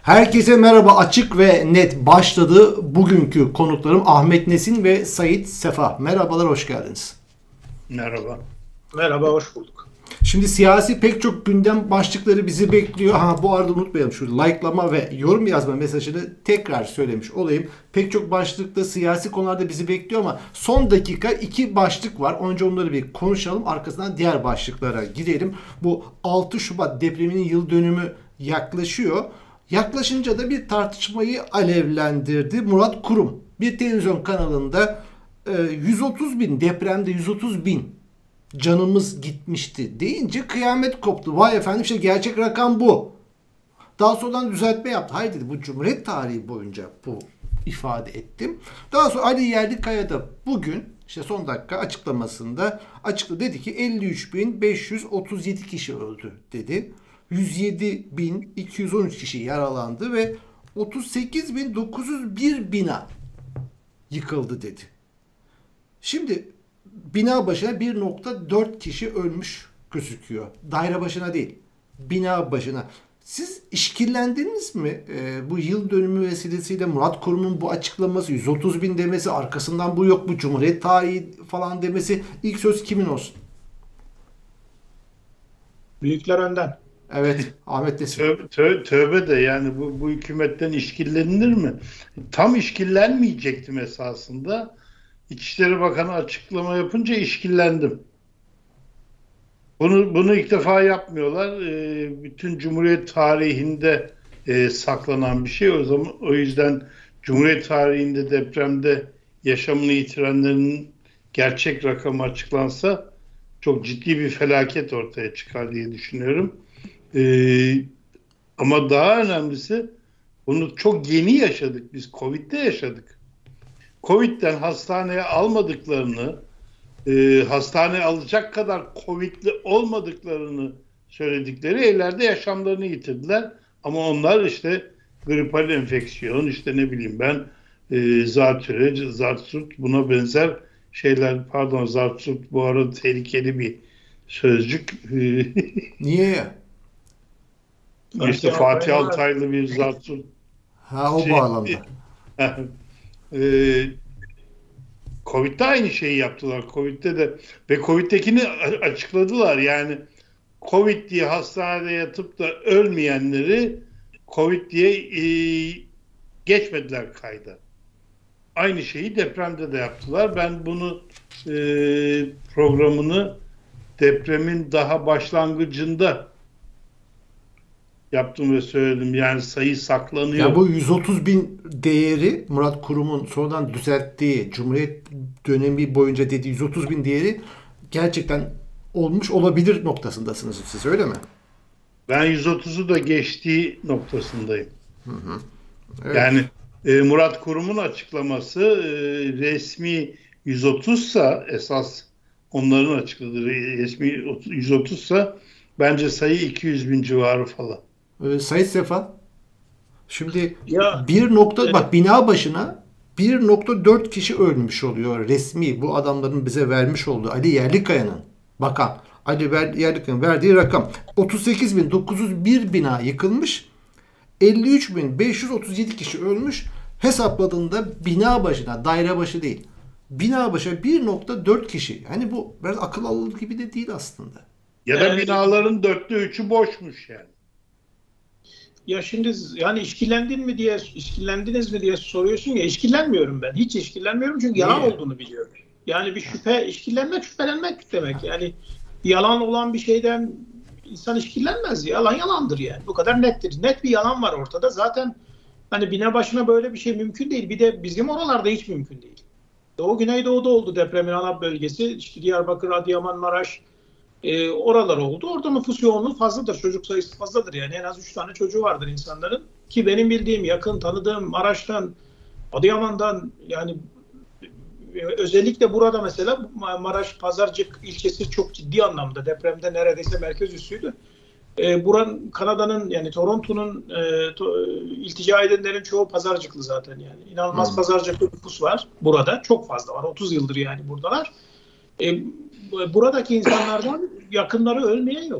Herkese merhaba, açık ve net başladı. Bugünkü konuklarım Ahmet Nesin ve Sait Sefa. Merhabalar, hoş geldiniz. Merhaba. Merhaba, hoş bulduk. Şimdi siyasi pek çok gündem başlıkları bizi bekliyor. Bu arada unutmayalım, şu like'lama ve yorum yazma mesajını tekrar söylemiş olayım. Pek çok başlıkta siyasi konularda bizi bekliyor ama son dakika iki başlık var. Önce onları bir konuşalım. Arkasından diğer başlıklara gidelim. Bu 6 Şubat depreminin yıl dönümü yaklaşıyor. Yaklaşınca da bir tartışmayı alevlendirdi Murat Kurum. Bir televizyon kanalında 130 bin depremde 130 bin canımız gitmişti deyince kıyamet koptu. Vay efendim, işte gerçek rakam bu. Daha sonradan düzeltme yaptı. Hayır dedi, bu Cumhuriyet tarihi boyunca bu ifade ettim. Daha sonra Ali Yerlikaya da bugün işte son dakika açıklamasında açıkladı, dedi ki 53.537 kişi öldü dedi. 107.213 kişi yaralandı ve 38.901 bina yıkıldı dedi. Şimdi bina başına 1.4 kişi ölmüş gözüküyor. Daire başına değil, bina başına. Siz işkillendiniz mi? Bu yıl dönümü vesilesiyle Murat Kurum'un bu açıklaması, 130 bin demesi, arkasından bu yok bu Cumhuriyet tarihi falan demesi, ilk söz kimin olsun? Büyükler önden. Evet, Ahmet Nesin. Tövbe de yani bu hükümetten işkillenilir mi? Tam işkillenmeyecektim esasında. İçişleri Bakanı açıklama yapınca işkillendim. Bunu ilk defa yapmıyorlar. Bütün Cumhuriyet tarihinde saklanan bir şey. O yüzden Cumhuriyet tarihinde depremde yaşamını yitirenlerin gerçek rakamı açıklansa çok ciddi bir felaket ortaya çıkar diye düşünüyorum. Ama daha önemlisi, bunu çok yeni yaşadık. Biz Covid'de yaşadık. Covid'den hastaneye almadıklarını, hastaneye alacak kadar Covid'li olmadıklarını söyledikleri evlerde yaşamlarını yitirdiler. Ama onlar işte gripal enfeksiyon, işte ne bileyim ben, zatürre, zartsurt, buna benzer şeyler, pardon, zartsurt bu arada tehlikeli bir sözcük. Niye ya? İşte Fatih Altaylı bir zartsurt. O bağlamda. Covid'de aynı şeyi yaptılar. Covid'de de ve Covid'dekini açıkladılar. Yani Covid diye hastanede yatıp da ölmeyenleri Covid diye geçmediler kayda. Aynı şeyi depremde de yaptılar. Ben bunu programını depremin daha başlangıcında yaptım ve söyledim. Yani sayı saklanıyor. Ya bu 130 bin değeri, Murat Kurum'un sonradan düzelttiği, Cumhuriyet dönemi boyunca dediği 130 bin değeri gerçekten olmuş olabilir noktasındasınız siz, öyle mi? Ben 130'u da geçtiği noktasındayım. Evet. Yani Murat Kurum'un açıklaması resmi 130'sa, esas onların açıkladığı resmi 130'sa bence sayı 200 bin civarı falan. Sayın Sefa, şimdi Ya, bak, bina başına 1.4 kişi ölmüş oluyor resmi, bu adamların bize vermiş olduğu, Ali Yerlikaya'nın, bakan Ali Yerlikaya'nın verdiği rakam. 38.901 bina yıkılmış, 53.537 kişi ölmüş. Hesapladığında bina başına, daire başı değil, bina başına 1.4 kişi. Yani bu biraz akıl alır gibi de değil aslında. Ya da binaların 4'te 3'ü boşmuş yani. ya şimdi yani işkillendiniz mi diye soruyorsun ya, işkillenmiyorum ben. Hiç işkillenmiyorum çünkü yalan olduğunu biliyorum. Yani bir şüphelenmek demek. Yani yalan olan bir şeyden insan işkillenmez. Yalan yalandır yani. Bu kadar nettir. Net bir yalan var ortada. Zaten hani bina başına böyle bir şey mümkün değil. Bir de bizim oralarda hiç mümkün değil. Doğu Güneydoğu'da oldu depremin ana bölgesi. İşte Diyarbakır, Adıyaman, Maraş, oralar oldu. Orada nüfus yoğunluğu fazladır. Çocuk sayısı fazladır. Yani en az 3 tane çocuğu vardır insanların. Ki benim bildiğim, yakın tanıdığım Maraş'tan, Adıyaman'dan, yani özellikle burada mesela Maraş Pazarcık ilçesi çok ciddi anlamda depremde neredeyse merkez üssüydü. Buranın, Kanada'nın, yani Toronto'nun iltica edenlerin çoğu Pazarcıklı zaten yani. İnanılmaz Pazarcıklı nüfus var burada. Çok fazla var. 30 yıldır yani buradalar. Buradaki insanlardan yakınları ölmeyen yok.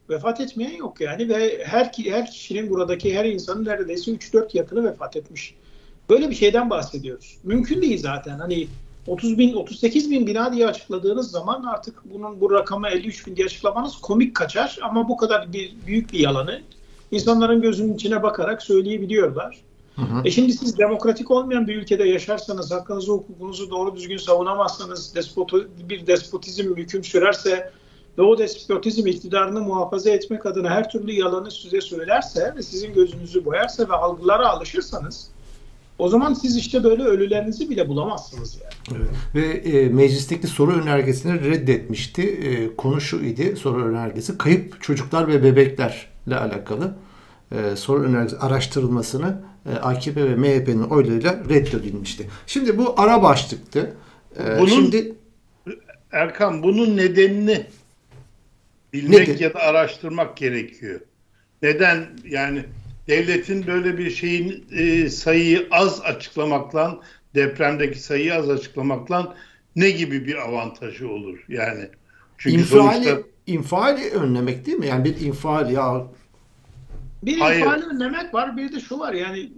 Vefat etmeyen yok yani ve her kişinin, buradaki her insanın neredeyse 3-4 yakını vefat etmiş. Böyle bir şeyden bahsediyoruz. Mümkün değil zaten. Hani 38 bin bina diye açıkladığınız zaman artık bu rakamı 53 bin diye açıklamanız komik kaçar ama bu kadar büyük bir yalanı insanların gözünün içine bakarak söyleyebiliyorlar. Hı hı. Şimdi siz demokratik olmayan bir ülkede yaşarsanız, hakkınızı, hukukunuzu doğru düzgün savunamazsanız, bir despotizm hüküm sürerse ve o despotizm iktidarını muhafaza etmek adına her türlü yalanı size söylerse ve sizin gözünüzü boyarsa ve algılara alışırsanız, o zaman siz işte böyle ölülerinizi bile bulamazsınız yani. Evet. Ve meclisteki soru önergesini reddetmişti. Konu şu idi, soru önergesi kayıp çocuklar ve bebeklerle alakalı soru önergesi araştırılmasını AKP ve MHP'nin oylarıyla reddedilmişti. Şimdi bu ara başlıktı. Erkan, bunun nedenini bilmek ya da araştırmak gerekiyor. Neden yani devletin böyle bir şeyin sayıyı az açıklamakla, depremdeki sayıyı az açıklamakla ne gibi bir avantajı olur yani? Çünkü infiali önlemek değil mi? Yani bir infial ya. İnfiali önlemek var, bir de şu var yani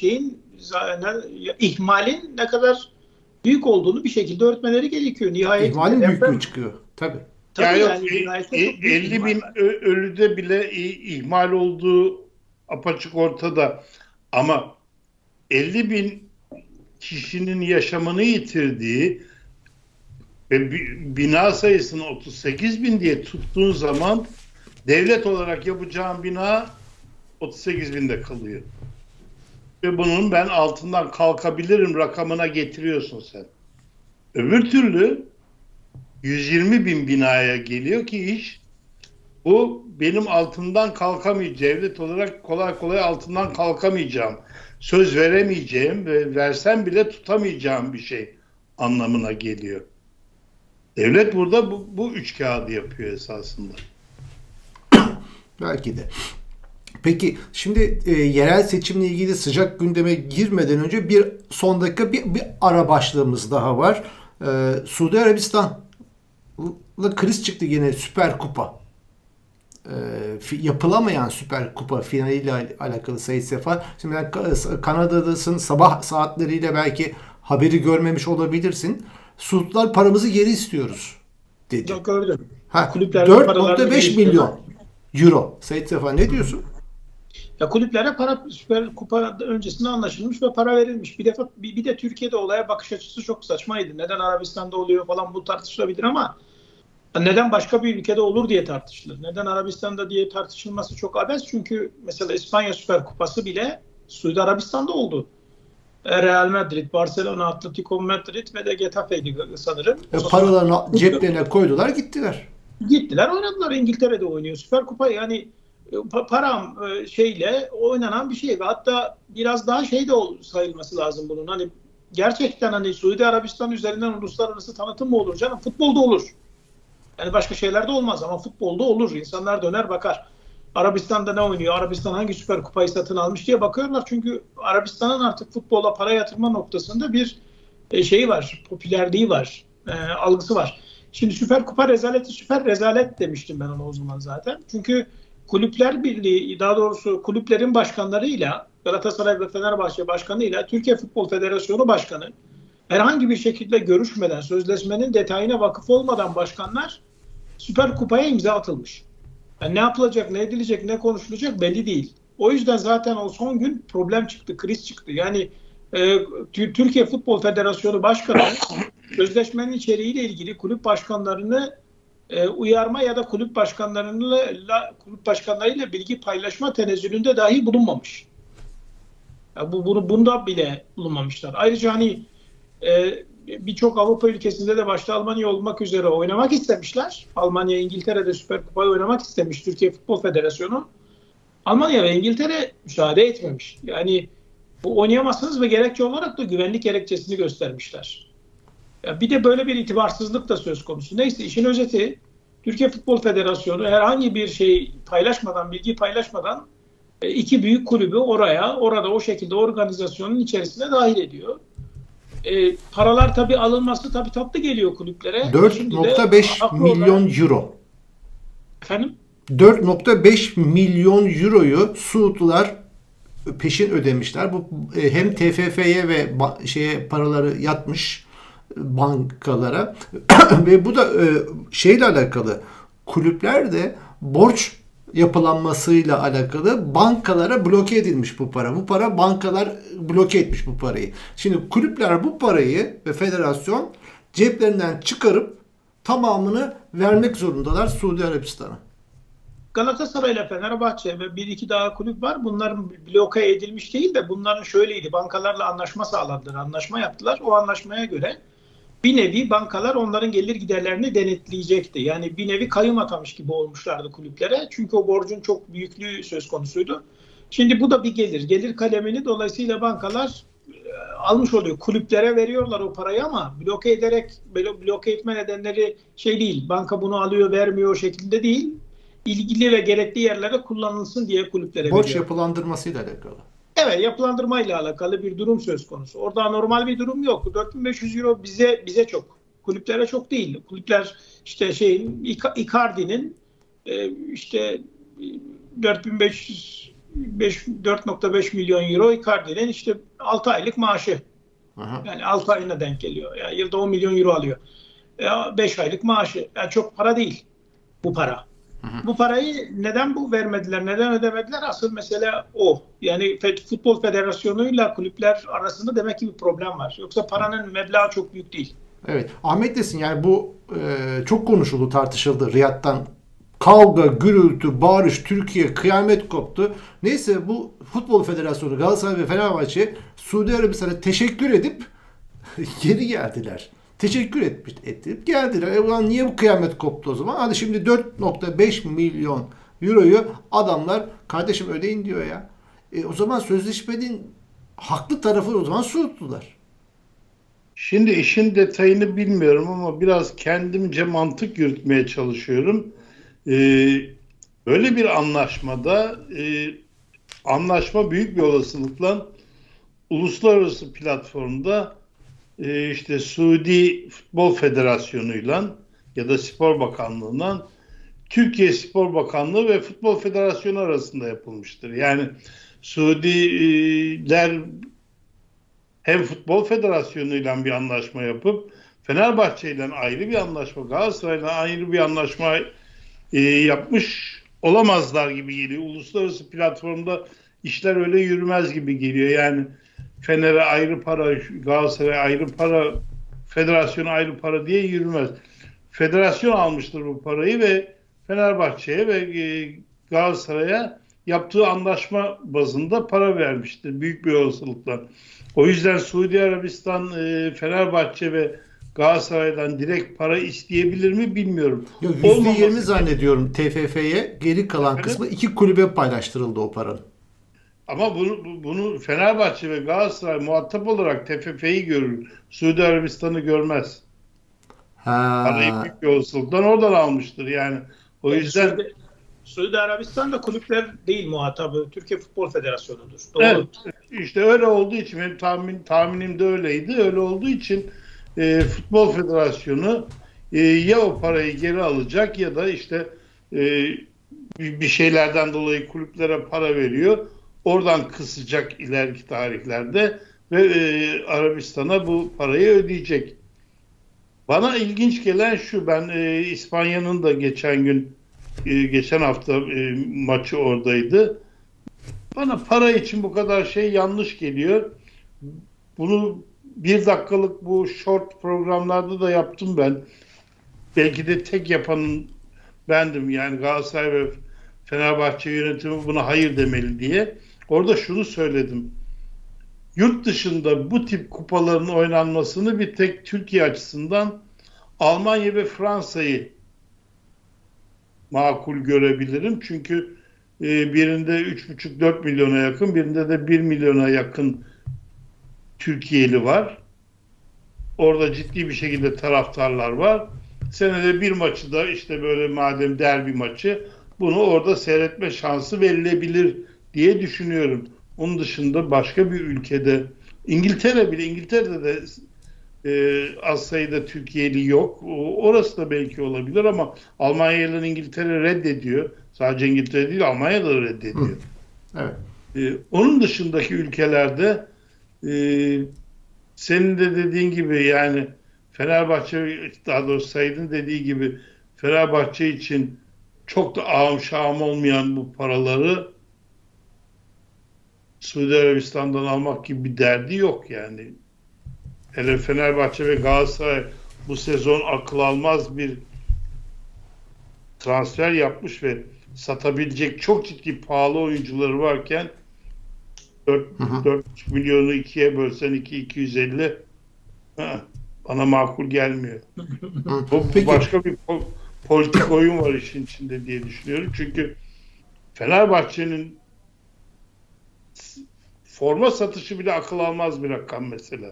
ihmalin ne kadar büyük olduğunu bir şekilde örtmeleri gerekiyor. Nihayetinde İhmalin büyüklüğü çıkıyor. Tabii. Yani 50 bin ölüde bile ihmal olduğu apaçık ortada. Ama 50 bin kişinin yaşamını yitirdiği ve bina sayısını 38 bin diye tuttuğun zaman devlet olarak yapacağın bina 38 binde kalıyor. Ve bunun ben altından kalkabilirim rakamına getiriyorsun sen. Öbür türlü 120 bin binaya geliyor ki iş, bu benim altından kalkamayacağım, devlet olarak kolay kolay altından kalkamayacağım, söz veremeyeceğim ve versem bile tutamayacağım bir şey anlamına geliyor. Devlet burada bu üç kağıdı yapıyor esasında. Belki de. Peki şimdi yerel seçimle ilgili sıcak gündeme girmeden önce bir son dakika bir ara başlığımız daha var. Suudi Arabistan'la kriz çıktı yine Süper Kupa. Yapılamayan Süper Kupa finaliyle alakalı Sayın Sefa. Şimdi Kanada'dasın, sabah saatleriyle belki haberi görmemiş olabilirsin. Suudlar paramızı geri istiyoruz dedi. Yok, gördüm. 4.5 milyon euro. Sayın Sefa ne diyorsun? Ya kulüplere para Süper Kupa öncesinde anlaşılmış ve para verilmiş. Bir de Türkiye'de olaya bakış açısı çok saçmaydı. Neden Arabistan'da oluyor falan, bu tartışılabilir ama neden başka bir ülkede olur diye tartışılır. Neden Arabistan'da diye tartışılması çok abes. Çünkü mesela İspanya Süper Kupası bile Suudi Arabistan'da oldu. Real Madrid, Barcelona, Atletico Madrid ve de Getafe'ydi sanırım. Paralarını ceplerine koydular, gittiler. Gittiler, oynadılar. İngiltere'de oynuyor. Süper Kupa yani param şeyle oynanan bir şey ve hatta biraz daha şey de sayılması lazım bunun. Hani gerçekten hani Suudi Arabistan üzerinden uluslararası tanıtım mı olur canım? Futbolda olur. Yani başka şeylerde olmaz ama futbolda olur. İnsanlar döner bakar. Arabistan'da ne oynuyor? Arabistan hangi Süper Kupayı satın almış diye bakıyorlar. Çünkü Arabistan'ın artık futbola para yatırma noktasında bir şeyi var. Popülerliği var. Algısı var. Şimdi Süper Kupa rezaleti süper rezalet demiştim ben ona o zaman zaten. Çünkü Kulüpler Birliği, daha doğrusu kulüplerin başkanlarıyla, Galatasaray ve Fenerbahçe başkanıyla Türkiye Futbol Federasyonu Başkanı herhangi bir şekilde görüşmeden, sözleşmenin detayına vakıf olmadan başkanlar Süper Kupa'ya imza atılmış. Yani ne yapılacak, ne edilecek, ne konuşulacak belli değil. O yüzden zaten o son gün problem çıktı, kriz çıktı. Yani Türkiye Futbol Federasyonu Başkanı sözleşmenin içeriğiyle ilgili kulüp başkanlarını uyarma ya da kulüp başkanlarıyla bilgi paylaşma tenezzülünde dahi bulunmamış. Yani bunda bile bulunmamışlar. Ayrıca hani birçok Avrupa ülkesinde de başta Almanya olmak üzere oynamak istemişler. Almanya, İngiltere'de Süper Kupa'yı oynamak istemiş Türkiye Futbol Federasyonu. Almanya ve İngiltere müsaade etmemiş. Yani bu oynayamazsınız ve gerekçe olarak da güvenlik gerekçesini göstermişler. Ya bir de böyle bir itibarsızlık da söz konusu. Neyse, işin özeti, Türkiye Futbol Federasyonu herhangi bir şey paylaşmadan, bilgi paylaşmadan iki büyük kulübü orada o şekilde organizasyonun içerisine dahil ediyor. Paralar tabii alınması tatlı geliyor kulüplere. 4.5 milyon euro. Efendim? 4,5 milyon euroyu Suudlular peşin ödemişler. Bu hem TFF'ye ve paraları yatmış bankalara ve bu da şeyle alakalı, kulüpler de borç yapılanmasıyla alakalı bankalara bloke edilmiş bu para. Bu para, bankalar bloke etmiş bu parayı. Şimdi kulüpler bu parayı ve federasyon ceplerinden çıkarıp tamamını vermek zorundalar Suudi Arabistan'a. Galatasaray ile Fenerbahçe ve bir iki daha kulüp var. Bunların bloke edilmiş değil de bunların şöyleydi. Bankalarla anlaşma sağladılar. Anlaşma yaptılar. O anlaşmaya göre bir nevi bankalar onların gelir giderlerini denetleyecekti. Yani bir nevi kayyum atamış gibi olmuşlardı kulüplere. Çünkü o borcun çok büyüklüğü söz konusuydu. Şimdi bu da bir gelir. Gelir kalemini dolayısıyla bankalar almış oluyor. Kulüplere veriyorlar o parayı ama bloke etme nedenleri şey değil. Banka bunu alıyor vermiyor şeklinde değil. İlgili ve gerekli yerlere kullanılsın diye kulüplere veriyor. Borç yapılandırmasıyla alakalı. Evet, yapılandırmayla alakalı bir durum söz konusu. Orada normal bir durum yok. 4.500 euro bize çok. Kulüplere çok değil. Kulüpler işte Icardi'nin işte 4.5 milyon euro Icardi'nin işte 6 aylık maaşı. Aha. Yani 6 ayına denk geliyor. Yani yılda 10 milyon euro alıyor. 5 aylık maaşı. Yani çok para değil bu para. Bu parayı neden vermediler, neden ödemediler? Asıl mesele o. Yani Futbol Federasyonu'yla kulüpler arasında demek ki bir problem var. Yoksa paranın meblağı çok büyük değil. Evet. Ahmet desin, yani bu çok konuşuldu, tartışıldı. Riyad'dan kavga, gürültü, bağırış, Türkiye, kıyamet koptu. Neyse, bu Futbol Federasyonu, Galatasaray ve Fenerbahçe Suudi Arabistan'a teşekkür edip geri geldiler. Teşekkür edip geldiler. Ulan niye bu kıyamet koptu o zaman? Hadi şimdi 4,5 milyon euroyu adamlar kardeşim ödeyin diyor ya. O zaman sözleşmenin haklı tarafı o zaman Suudlular. Şimdi işin detayını bilmiyorum ama biraz kendimce mantık yürütmeye çalışıyorum. Böyle bir anlaşmada anlaşma büyük bir olasılıkla uluslararası platformda işte Suudi Futbol Federasyonu'yla ya da Spor Bakanlığı'ndan Türkiye Spor Bakanlığı ve Futbol Federasyonu arasında yapılmıştır. Yani Suudiler hem Futbol Federasyonu'yla bir anlaşma yapıp Fenerbahçe ile ayrı bir anlaşma, Galatasaray'la ayrı bir anlaşma yapmış olamazlar gibi geliyor. Uluslararası platformda işler öyle yürümez gibi geliyor. Yani Fener'e ayrı para, Galatasaray'a ayrı para, federasyona ayrı para diye yürümez. Federasyon almıştır bu parayı ve Fenerbahçe'ye ve Galatasaray'a yaptığı anlaşma bazında para vermiştir büyük bir olasılıkla. O yüzden Suudi Arabistan, Fenerbahçe ve Galatasaray'dan direkt para isteyebilir mi bilmiyorum. %20 zannediyorum TFF'ye, geri kalan kısmı iki kulübe paylaştırıldı o paranın. Ama bunu Fenerbahçe ve Galatasaray muhatap olarak TFF'yi görür. Suudi Arabistan'ı görmez. Parayı büyük bir olasılıktan oradan almıştır yani. O yüzden Suudi Arabistan'da kulüpler değil muhatabı. Türkiye Futbol Federasyonu'dur. Doğru. Evet, işte öyle olduğu için benim tahminim de öyleydi. Öyle olduğu için Futbol Federasyonu ya o parayı geri alacak ya da işte bir şeylerden dolayı kulüplere para veriyor. Oradan kısacak ileriki tarihlerde ve Arabistan'a bu parayı ödeyecek. Bana ilginç gelen şu, ben İspanya'nın da geçen hafta maçı oradaydı. Bana para için bu kadar şey yanlış geliyor. Bunu bir dakikalık bu short programlarda da yaptım ben. Belki de tek yapanın bendim. Yani Galatasaray ve Fenerbahçe yönetimi buna hayır demeli diye. Orada şunu söyledim. Yurt dışında bu tip kupaların oynanmasını bir tek Türkiye açısından Almanya ve Fransa'yı makul görebilirim. Çünkü birinde 3,5-4 milyona yakın, birinde de 1 milyona yakın Türkiye'li var. Orada ciddi bir şekilde taraftarlar var. Senede bir maçı da işte böyle madem derbi maçı, bunu orada seyretme şansı verilebilir diye düşünüyorum. Onun dışında başka bir ülkede, İngiltere'de de az sayıda Türkiye'li yok. Orası da belki olabilir ama Almanya ile İngiltere reddediyor. Sadece İngiltere değil, Almanya da reddediyor. Evet. Onun dışındaki ülkelerde senin de dediğin gibi, yani Fenerbahçe, daha doğrusu Said'in dediği gibi, Fenerbahçe için çok da ağım şahım olmayan bu paraları Suudi Arabistan'dan almak gibi bir derdi yok yani. Hele Fenerbahçe ve Galatasaray bu sezon akıl almaz bir transfer yapmış ve satabilecek çok ciddi pahalı oyuncuları varken 4,5 milyonu ikiye bölsen 250, bana makul gelmiyor. Bu başka bir politik oyun var işin içinde diye düşünüyorum. Çünkü Fenerbahçe'nin forma satışı bile akıl almaz bir rakam mesela.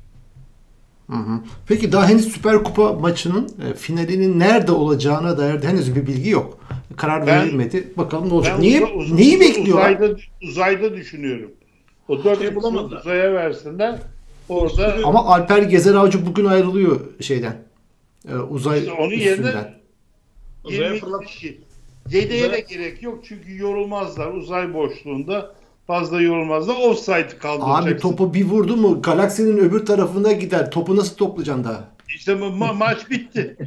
Peki daha henüz Süper Kupa maçının finalinin nerede olacağına dair de henüz bir bilgi yok. Karar verilmedi. Bakalım ne olacak. Neyi bekliyorlar? Uzayda düşünüyorum. O 4 uzaya versinler. Orada ama Alper Gezer Avcı bugün ayrılıyor şeyden. Uzay işte onun üstünden. Yerine 20 kişi. Yedeğe de gerek yok çünkü yorulmazlar. Uzay boşluğunda fazla yorulmazlar. Offside'ı kaldıracaksın. Abi topu bir vurdu mu galaksinin öbür tarafına gider. Topu nasıl toplayacaksın daha? İşte maç bitti.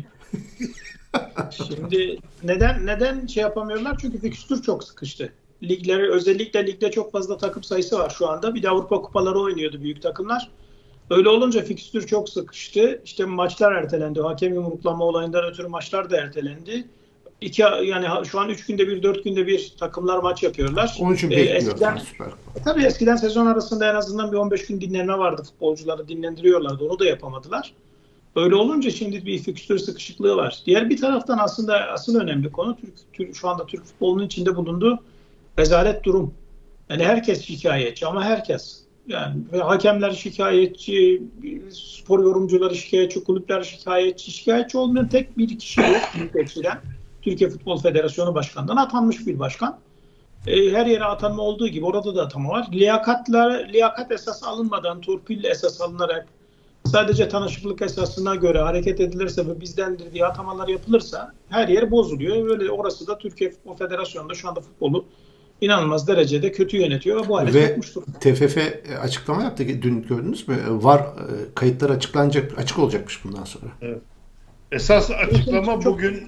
Şimdi neden şey yapamıyorlar? Çünkü fikstür çok sıkıştı. Ligleri, özellikle ligde çok fazla takım sayısı var şu anda. Bir de Avrupa kupaları oynuyordu büyük takımlar. Öyle olunca fikstür çok sıkıştı. İşte maçlar ertelendi. Hakem yumruklama olayından ötürü maçlar da ertelendi. Yani şu an 3 günde bir, 4 günde bir takımlar maç yapıyorlar. Onun için bekliyorlar. Tabii eskiden sezon arasında en azından bir 15 gün dinlenme vardı. Futbolcuları dinlendiriyorlardı. Onu da yapamadılar. Öyle olunca şimdi bir fikstür sıkışıklığı var. Diğer bir taraftan aslında asıl önemli konu şu anda Türk futbolunun içinde bulunduğu rezalet durum. Yani herkes şikayetçi ama herkes. Yani hakemler şikayetçi, spor yorumcuları şikayetçi, kulüpler şikayetçi. Şikayetçi olmayan tek bir kişi yok. Türkiye Futbol Federasyonu Başkanı'ndan atanmış bir başkan. Her yere atanma olduğu gibi orada da atama var. Liyakat esas alınmadan, torpille esas alınarak sadece tanışıklık esasına göre hareket edilirse ve bizdendir diye atamalar yapılırsa her yer bozuluyor. Böyle orası da Türkiye Futbol Federasyonu'nda şu anda futbolu inanılmaz derecede kötü yönetiyor. Bu hale sokmuştur. TFF açıklama yaptı. Dün gördünüz mü? VAR kayıtları açık olacakmış bundan sonra. Evet. Esas açıklama bugün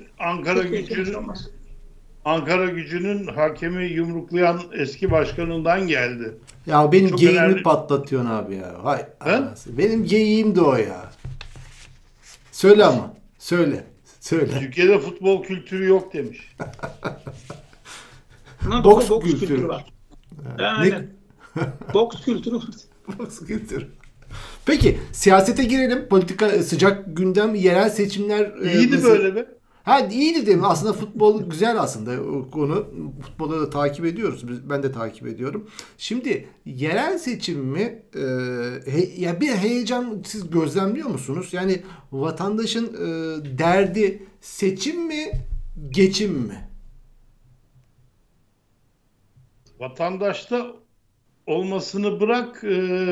Ankara Gücü'nün hakemi yumruklayan eski başkanından geldi. Ya benim geyiğimi patlatıyorsun abi ya. Hay benim geyiğim de o ya. Söyle ama. Söyle. Türkiye'de futbol kültürü yok demiş. Boks kültürü var. Yani boks kültürü var. Boks kültürü. Peki siyasete girelim. Politika sıcak gündem, yerel seçimler. İyiydi böyle mi? İyiydi değil mi? Aslında futbol güzel aslında o konu. Futbolu da takip ediyoruz. Ben de takip ediyorum. Şimdi yerel seçim mi? Ya bir heyecan siz gözlemliyor musunuz? Yani vatandaşın derdi seçim mi, geçim mi? Vatandaşta olmasını bırak,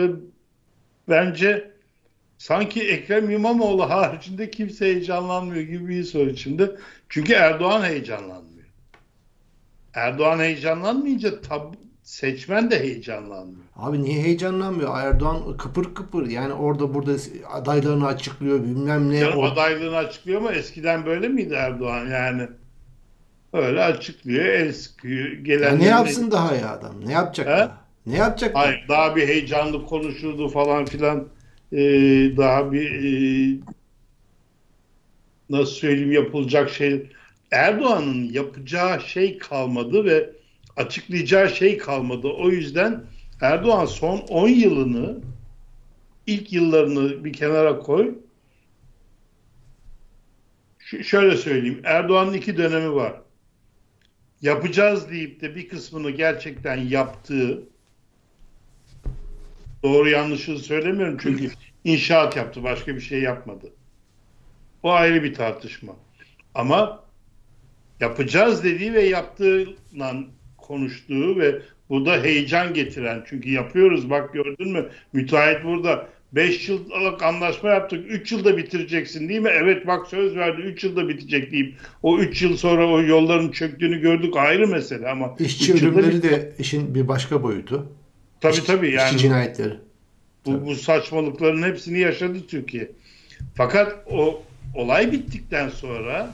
bence sanki Ekrem İmamoğlu haricinde kimse heyecanlanmıyor gibi bir his var içinde. Çünkü Erdoğan heyecanlanmıyor. Erdoğan heyecanlanmayınca seçmen de heyecanlanmıyor. Abi niye heyecanlanmıyor? Erdoğan kıpır kıpır. Yani orada burada adaylarını açıklıyor bilmem ne. Yani adaylığını açıklıyor ama eskiden böyle miydi Erdoğan? Yani öyle açıklıyor, el sıkıyor. Ne yapsın daha ya adam? Ne yapacak daha? Ne yapacak? Hayır, daha bir heyecanlı konuşuldu falan filan. Daha bir nasıl söyleyeyim, yapılacak şey. Erdoğan'ın yapacağı şey kalmadı ve açıklayacağı şey kalmadı. O yüzden Erdoğan son 10 yılını, ilk yıllarını bir kenara koy. Şöyle söyleyeyim. Erdoğan'ın 2 dönemi var. Yapacağız deyip de bir kısmını gerçekten yaptığı, doğru yanlışını söylemiyorum çünkü inşaat yaptı, başka bir şey yapmadı. O ayrı bir tartışma. Ama yapacağız dediği ve yaptığıyla konuştuğu ve bu da heyecan getiren, çünkü yapıyoruz bak gördün mü, müteahhit burada, 5 yıllık anlaşma yaptık. 3 yılda bitireceksin değil mi? Evet bak söz verdi 3 yılda bitecek deyip o 3 yıl sonra o yolların çöktüğünü gördük, ayrı mesele ama İşçi ölümleri de işin bir başka boyutu. Tabii yani işçi cinayetleri. Bu saçmalıkların hepsini yaşadı Türkiye. Fakat o olay bittikten sonra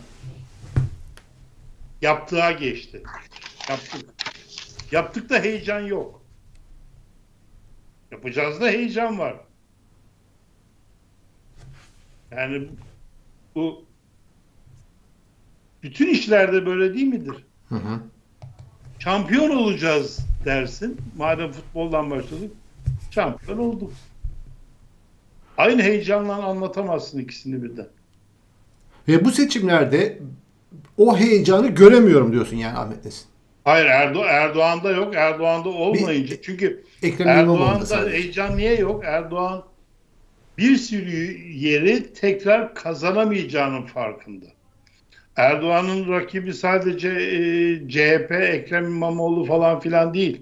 yaptığa geçti. Yaptık da heyecan yok. Yapacağız da heyecan var. Yani bu bütün işlerde böyle değil midir? Hı hı. Şampiyon olacağız dersin. Madem futboldan başladık, şampiyon olduk. Aynı heyecanla anlatamazsın ikisini birden. Ve bu seçimlerde o heyecanı göremiyorum diyorsun yani Ahmet Nesin. Hayır, Erdoğan'da yok. Erdoğan'da olmayınca. Çünkü Erdoğan'da heyecan niye yok? Erdoğan bir sürü yeri tekrar kazanamayacağının farkında. Erdoğan'ın rakibi sadece CHP, Ekrem İmamoğlu falan filan değil.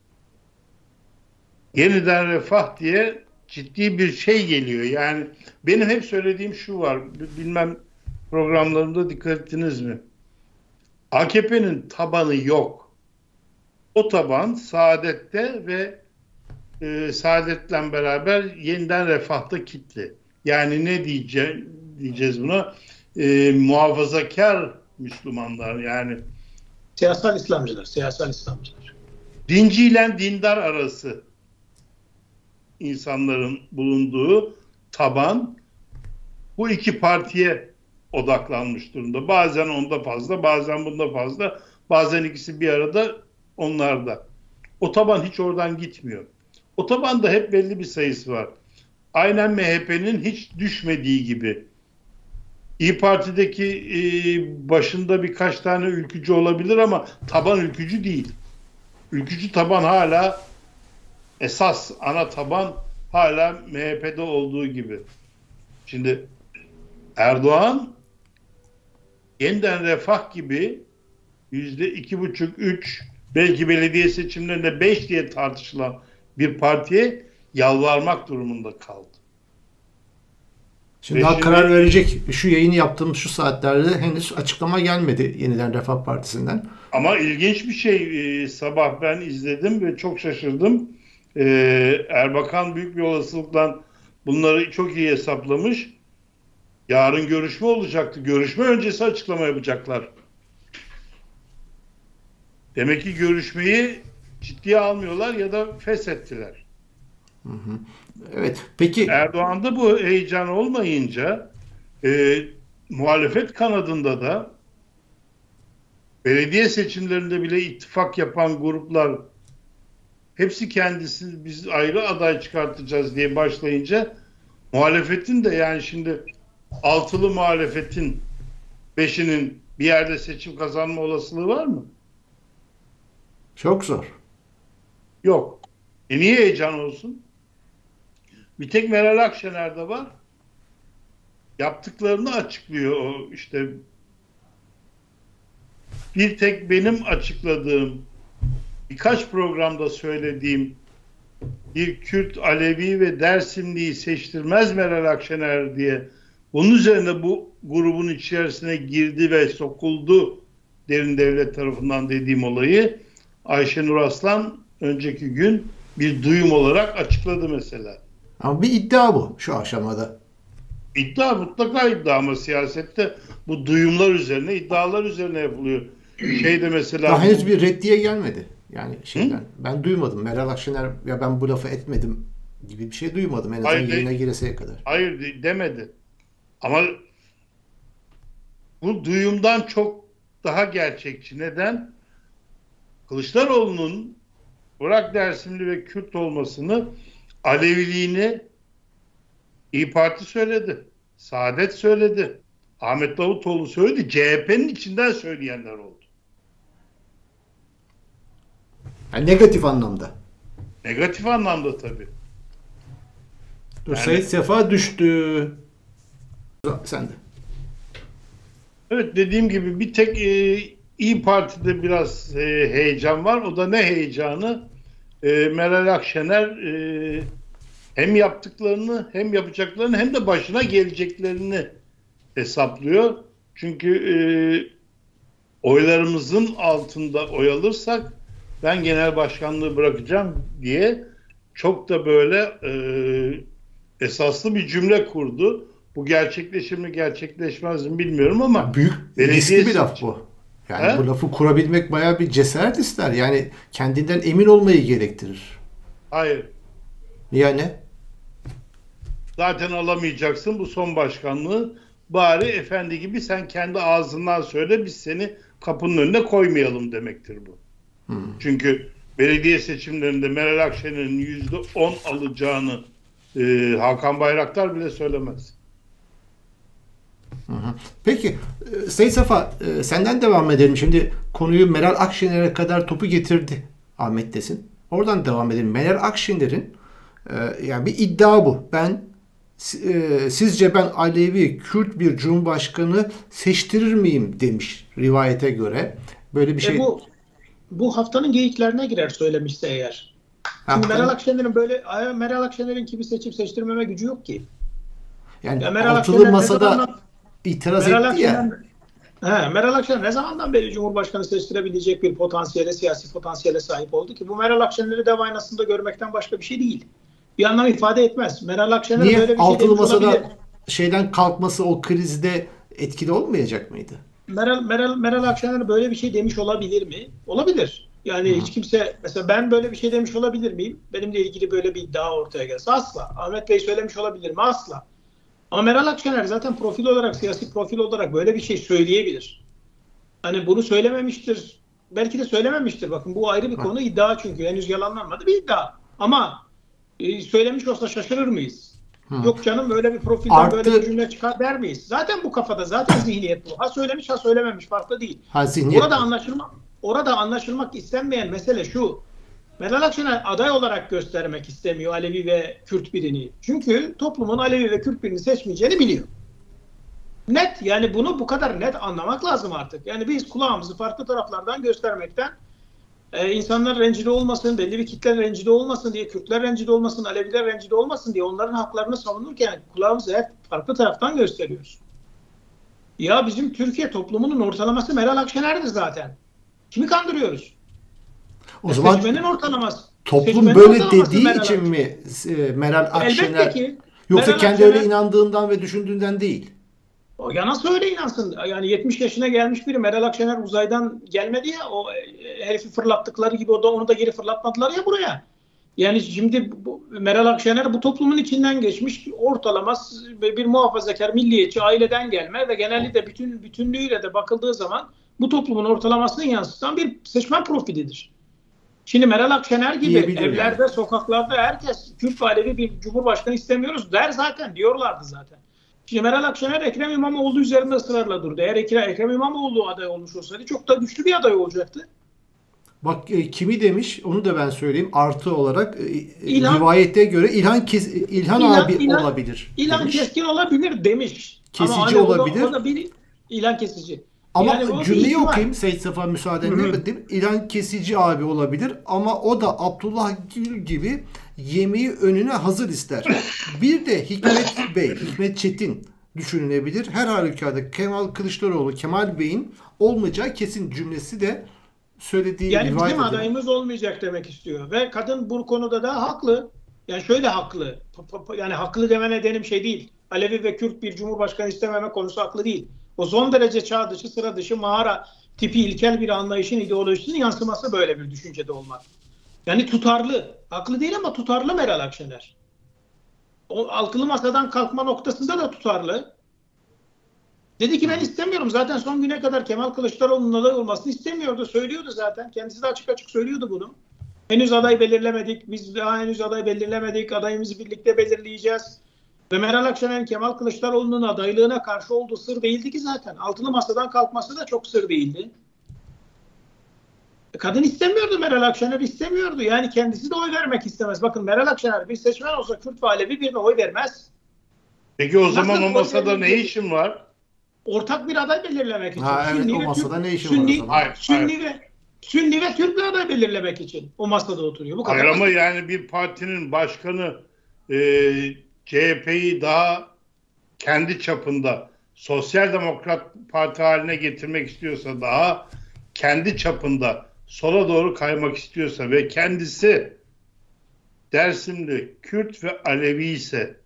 Yeniden Refah diye ciddi bir şey geliyor. Yani benim hep söylediğim şu var. Bilmem programlarımda dikkat ettiniz mi? AKP'nin tabanı yok. O taban Saadet'te ve Saadet'le beraber Yeniden Refah'ta kitli. Yani ne diyeceğiz buna? Muhafazakar Müslümanlar yani. Siyasal İslamcılar. Dinci ile dindar arası insanların bulunduğu taban bu iki partiye odaklanmış durumda. Bazen onda fazla, bazen bunda fazla, bazen ikisi bir arada onlarda. O taban hiç oradan gitmiyor. O tabanda hep belli bir sayısı var. Aynen MHP'nin hiç düşmediği gibi. İYİ Parti'deki başında birkaç tane ülkücü olabilir ama taban ülkücü değil. Ülkücü taban hala esas ana taban hala MHP'de olduğu gibi. Şimdi Erdoğan Yeniden Refah gibi %2,5-3 belki belediye seçimlerinde 5 diye tartışılan bir partiye yalvarmak durumunda kaldı. Şimdi daha karar verecek. Şu yayını yaptığımız şu saatlerde henüz açıklama gelmedi Yeniden Refah Partisi'nden. Ama ilginç bir şey. Sabah ben izledim ve çok şaşırdım. Erbakan büyük bir olasılıkla bunları çok iyi hesaplamış. Yarın görüşme olacaktı. Görüşme öncesi açıklama yapacaklar. Demek ki görüşmeyi ciddiye almıyorlar ya da feshettiler. Hı hı. Evet. Peki Erdoğan'da bu heyecan olmayınca muhalefet kanadında da belediye seçimlerinde bile ittifak yapan gruplar hepsi kendisi biz ayrı aday çıkartacağız diye başlayınca muhalefetin de yani şimdi altılı muhalefetin 5'inin bir yerde seçim kazanma olasılığı var mı? çok zor. Yok. Niye heyecan olsun? Bir tek Meral Akşener'de var. Yaptıklarını açıklıyor o işte. Bir tek benim açıkladığım, birkaç programda söylediğim bir Kürt, Alevi ve Dersimli'yi seçtirmez Meral Akşener diye. Bunun üzerine bu grubun içerisine girdi ve sokuldu derin devlet tarafından dediğim olayı Ayşenur Aslan önceki gün bir duyum olarak açıkladı mesela. Ama bir iddia bu şu aşamada. İddia mutlaka iddia ama siyasette bu duyumlar üzerine, iddialar üzerine yapılıyor. Şeyde mesela... Daha henüz bir reddiye gelmedi. Yani şeyden. Ben duymadım. Meral Akşener ya ben bu lafı etmedim gibi bir şey duymadım. En azından yayına gireseye kadar. Hayır demedi. Ama bu duyumdan çok daha gerçekçi. Neden? Kılıçdaroğlu'nun bırak Dersimli ve Kürt olmasını, Aleviliğini İYİ Parti söyledi. Saadet söyledi. Ahmet Davutoğlu söyledi. CHP'nin içinden söyleyenler oldu. Yani negatif anlamda. Negatif anlamda tabii. Dur yani, Sait Sefa düştü. Sen de. Evet dediğim gibi bir tek İYİ Parti'de biraz heyecan var. O da ne heyecanı? Meral Akşener Hem yaptıklarını hem yapacaklarını hem de başına geleceklerini hesaplıyor. Çünkü oylarımızın altında oy alırsak ben genel başkanlığı bırakacağım diye çok da böyle esaslı bir cümle kurdu. Bu gerçekleşir mi gerçekleşmez mi bilmiyorum ama büyük riskli bir laf bu. Yani bu lafı kurabilmek bayağı bir cesaret ister. Yani kendinden emin olmayı gerektirir. Hayır. Yani zaten alamayacaksın bu son başkanlığı. Bari efendi gibi sen kendi ağzından söyle, biz seni kapının önüne koymayalım demektir bu. Çünkü belediye seçimlerinde Meral Akşener'in %10 alacağını Hakan Bayraktar bile söylemez. Peki Sayın Safa, senden devam edelim. Şimdi konuyu Meral Akşener'e kadar topu getirdi Ahmet Desin. Oradan devam edelim. Meral Akşener'in yani bir iddia bu. Sizce ben Alevi, Kürt bir cumhurbaşkanı seçtirir miyim demiş rivayete göre. Böyle bir şey. Bu haftanın geyiklerine girer söylemişse eğer. Çünkü Meral Akşener'in kimi seçip seçtirmeme gücü yok ki. Yani altılı masada itiraz etti ya. Meral Akşener ne zamandan beri Cumhurbaşkanı seçtirebilecek bir siyasi potansiyele sahip oldu ki? Bu Meral Akşener'i dev aynasında görmekten başka bir şey değil. Bir anlam ifade etmez. Meral Akşener niye böyle bir altılı şey masada olabilir. Şeyden kalkması o krizde etkili olmayacak mıydı? Meral Akşener böyle bir şey demiş olabilir mi? Olabilir. Yani hiç kimse, mesela ben böyle bir şey demiş olabilir miyim? Benimle ilgili böyle bir iddia ortaya gelse asla. Ahmet Bey söylemiş olabilir mi? Asla. Ama Meral Akşener zaten siyasi profil olarak böyle bir şey söyleyebilir. Hani bunu söylememiştir. Belki de söylememiştir. Bakın bu ayrı bir konu, iddia çünkü. Henüz yalanlanmadı bir iddia. Ama söylemiş olsa şaşırır mıyız? Yok canım, böyle bir profilden böyle bir cümle çıkar der miyiz? Zaten bu kafada, zaten zihniyet bu. Ha söylemiş ha söylememiş, farklı değil. Orada anlaşılmak istenmeyen mesele şu. Meral Akşener aday olarak göstermek istemiyor Alevi ve Kürt birini. Çünkü toplumun Alevi ve Kürt birini seçmeyeceğini biliyor. Net, yani bunu bu kadar net anlamak lazım artık. Yani biz kulağımızı farklı taraflardan göstermekten insanlar rencide olmasın, belli bir kitle rencide olmasın diye, Kürtler rencide olmasın, Aleviler rencide olmasın diye onların haklarını savunurken kulağımızı hep farklı taraftan gösteriyoruz. Ya bizim Türkiye toplumunun ortalaması Meral Akşener'dir zaten. Kimi kandırıyoruz? O zaman seçmenin ortalaması. Toplum böyle dediği için mi Meral Akşener? Elbette ki. Yoksa Meral kendi Akşener, öyle inandığından ve düşündüğünden değil. Ya nasıl öyle inansın? Yani 70 yaşına gelmiş biri, Meral Akşener uzaydan gelmedi ya, o herifi fırlattıkları gibi onu da geri fırlatmadılar ya buraya. Yani şimdi Meral Akşener bu toplumun içinden geçmiş, ortalama bir muhafazakar, milliyetçi aileden gelme ve genellikle bütünlüğüyle de bakıldığı zaman bu toplumun ortalamasını yansıtan bir seçmen profilidir. Şimdi Meral Akşener gibi evlerde, sokaklarda herkes Kürt ve Alevi bir cumhurbaşkanı istemiyoruz der zaten, diyorlardı zaten. Şimdi Meral Akşener Ekrem İmamoğlu üzerinde ısrarla durdu. Eğer Ekrem İmamoğlu aday olmuş olsaydı çok da güçlü bir aday olacaktı. Bak kimi demiş, onu da ben söyleyeyim artı olarak. Rivayete göre İlhan abi olabilir. İlhan Keskin olabilir demiş. Kesici olabilir. O da bir İlhan Kesici. Ama yani cümleyi okuyayım Seyit Safa müsaadenle. İlhan Kesici abi olabilir ama o da Abdullah Gül gibi yemeği önüne hazır ister. Bir de Hikmet Çetin düşünülebilir. Her halükarda Kemal Bey'in olmayacağı kesin cümlesi de söylediği yani bizim adayımız olmayacak demek istiyor. Ve kadın bu konuda da haklı. Yani şöyle haklı. Yani haklı deme nedenim şey değil. Alevi ve Kürt bir cumhurbaşkanı istememe konusu haklı değil. O son derece çağ dışı, sıra dışı, mağara tipi ilkel bir anlayışın, ideolojisinin yansıması böyle bir düşüncede olmak. Yani tutarlı. Haklı değil ama tutarlı Meral Akşener. O altılı masadan kalkma noktasında da tutarlı. Dedi ki ben istemiyorum. Zaten son güne kadar Kemal Kılıçdaroğlu'nun aday olmasını istemiyordu. Söylüyordu zaten. Kendisi de açık açık söylüyordu bunu. Henüz aday belirlemedik. Biz daha henüz aday belirlemedik. Adayımızı birlikte belirleyeceğiz. Ve Meral Akşener'in Kemal Kılıçdaroğlu'nun adaylığına karşı olduğu sır değildi ki zaten. Altılı masadan kalkması da çok sır değildi. Kadın istemiyordu, Meral Akşener istemiyordu. Yani kendisi de oy vermek istemez. Bakın Meral Akşener bir seçmen olsa Kürt ve Alevi birine oy vermez. Peki o zaman o masada ne işin var? Ortak bir aday belirlemek için. Evet, o masada ne işin var o zaman? Sünni ve Türk bir aday belirlemek için o masada oturuyor. Bu kadar. Hayır ama yani bir partinin başkanı CHP'yi daha kendi çapında Sosyal Demokrat Parti haline getirmek istiyorsa, daha kendi çapında sola doğru kaymak istiyorsa ve kendisi Dersimli Kürt ve Alevi ise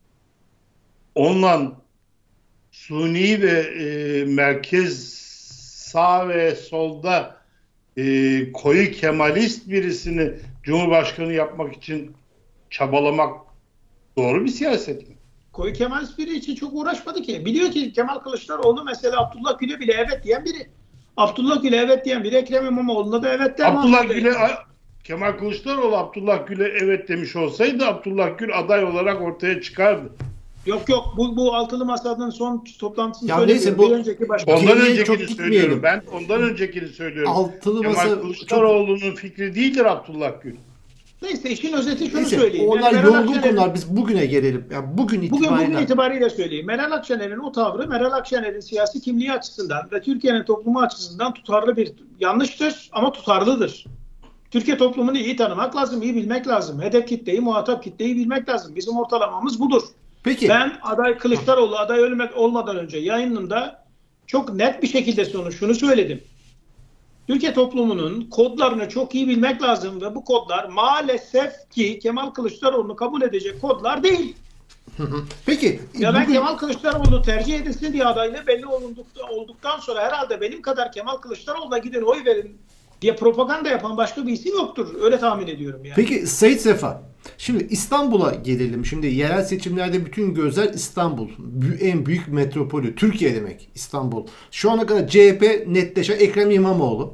ondan suni ve merkez sağ ve solda koyu Kemalist birisini Cumhurbaşkanı yapmak için çabalamak doğru bir siyaset mi? Koyu Kemalist biri için çok uğraşmadı ki. Biliyor ki Kemal Kılıçdaroğlu mesela Abdullah Gül'e bile evet diyen biri. Abdullah Gül'e evet diyen biri, Ekrem İmamoğlu'na da evet der. Kemal Kılıçdaroğlu Abdullah Gül'e evet demiş olsaydı Abdullah Gül aday olarak ortaya çıkardı. Yok bu altılı masanın son toplantısını ya neyse, bu ondan öncekini söylüyorum. Ben ondan öncekini söylüyorum. Altılı Kemal masa Kılıçdaroğlu'nun fikri değildir Abdullah Gül. Neyse, işin özeti şunu söyleyeyim. Onlar yani yorgun konular. Biz bugüne gelelim. Yani bugün itibariyle söyleyeyim. Meral Akşener'in o tavrı, Meral Akşener'in siyasi kimliği açısından ve Türkiye'nin toplumu açısından tutarlı bir, yanlıştır ama tutarlıdır. Türkiye toplumunu iyi tanımak lazım, iyi bilmek lazım. Hedef kitleyi, muhatap kitleyi bilmek lazım. Bizim ortalamamız budur. Peki. Ben Kılıçdaroğlu aday olmadan önce yayınımda çok net bir şekilde şunu söyledim. Türkiye toplumunun kodlarını çok iyi bilmek lazım ve bu kodlar maalesef ki Kemal Kılıçdaroğlu'nu kabul edecek kodlar değil. Peki. Ben Kemal Kılıçdaroğlu tercih edilsin diye adaylığı belli olduktan sonra herhalde benim kadar Kemal Kılıçdaroğlu'na gidin oy verin diye propaganda yapan başka bir isim yoktur. Öyle tahmin ediyorum yani. Peki Sait Sefa, şimdi İstanbul'a gelelim. Şimdi yerel seçimlerde bütün gözler İstanbul. En büyük metropolü. Türkiye demek İstanbul. Şu ana kadar CHP netleşen Ekrem İmamoğlu.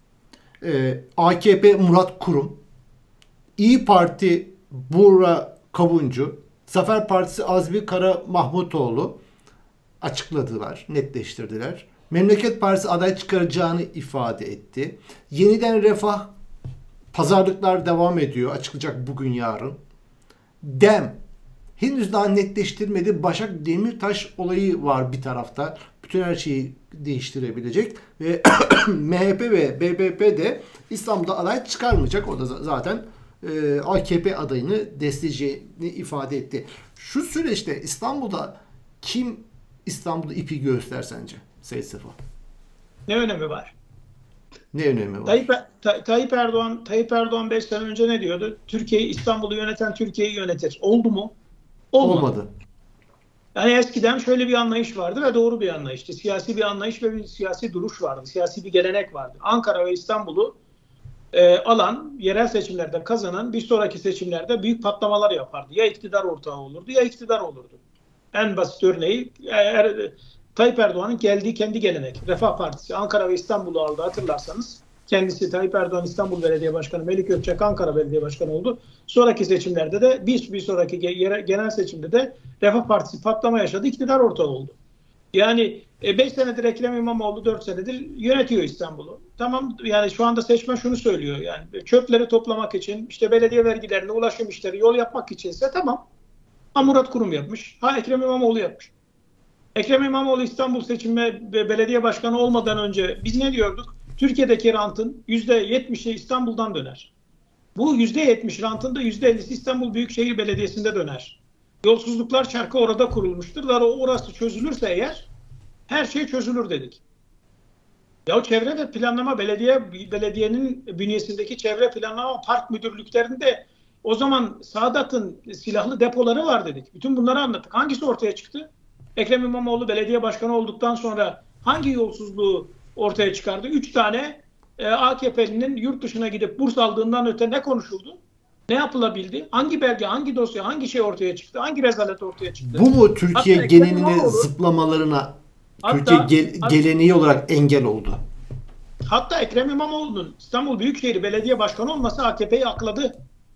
AKP Murat Kurum. İyi Parti Buğra Kavuncu. Zafer Partisi Azmi Kara Mahmutoğlu açıkladılar, netleştirdiler. Memleket Partisi aday çıkaracağını ifade etti. Yeniden Refah, pazarlıklar devam ediyor. Açıklayacak bugün yarın. DEM henüz daha netleştirmedi. Başak Demirtaş olayı var bir tarafta. Bütün her şeyi değiştirebilecek. Ve MHP ve BBP de İstanbul'da aday çıkarmayacak. O da zaten AKP adayını destekleyeceğini ifade etti. Şu süreçte İstanbul'da kim İstanbul'da ipi göster sence? Sait Sefa. Ne önemi var? Ne önemi var? Tayyip Erdoğan 5 sene önce ne diyordu? İstanbul'u yöneten Türkiye'yi yönetir. Oldu mu? Olmadı. Yani eskiden şöyle bir anlayış vardı ve doğru bir anlayıştı. Siyasi bir anlayış ve bir siyasi duruş vardı. Siyasi bir gelenek vardı. Ankara ve İstanbul'u alan, yerel seçimlerde kazanan bir sonraki seçimlerde büyük patlamalar yapardı. Ya iktidar ortağı olurdu ya iktidar olurdu. En basit örneği Tayyip Erdoğan'ın geldiği kendi gelenek. Refah Partisi Ankara ve İstanbul'u aldı, hatırlarsanız. Kendisi Tayyip Erdoğan İstanbul Belediye Başkanı, Melik Gökçek Ankara Belediye Başkanı oldu. Sonraki seçimlerde de bir sonraki genel seçimde de Refah Partisi patlama yaşadı, iktidar ortağı oldu. Yani 5 senedir Ekrem İmamoğlu 4 senedir yönetiyor İstanbul'u. Tamam, yani şu anda seçmen şunu söylüyor, yani çöpleri toplamak için, işte belediye vergilerini, ulaşım işleri, yol yapmak içinse tamam. Ha, Murat Kurum yapmış, ha Ekrem İmamoğlu yapmış. Ekrem İmamoğlu İstanbul seçimi ve belediye başkanı olmadan önce biz ne diyorduk? Türkiye'deki rantın %70'i İstanbul'dan döner. Bu %70 rantın da %50'si İstanbul Büyükşehir Belediyesi'nde döner. Yolsuzluklar çarkı orada kurulmuştur. Orası çözülürse eğer her şey çözülür dedik. Ya çevre ve planlama belediyenin bünyesindeki çevre planlama park müdürlüklerinde o zaman Sadat'ın silahlı depoları var dedik. Bütün bunları anlattık. Hangisi ortaya çıktı? Ekrem İmamoğlu belediye başkanı olduktan sonra hangi yolsuzluğu ortaya çıkardı? 3 tane AKP'linin yurt dışına gidip burs aldığından öte ne konuşuldu? Ne yapılabildi? Hangi belge, hangi dosya, hangi şey ortaya çıktı? Hangi rezalet ortaya çıktı? Bu mu Türkiye genelini zıplamalarına Türkiye geleneği olarak engel oldu? Hatta Ekrem İmamoğlu'nun İstanbul Büyükşehir Belediye Başkanı olması AKP'yi akladı.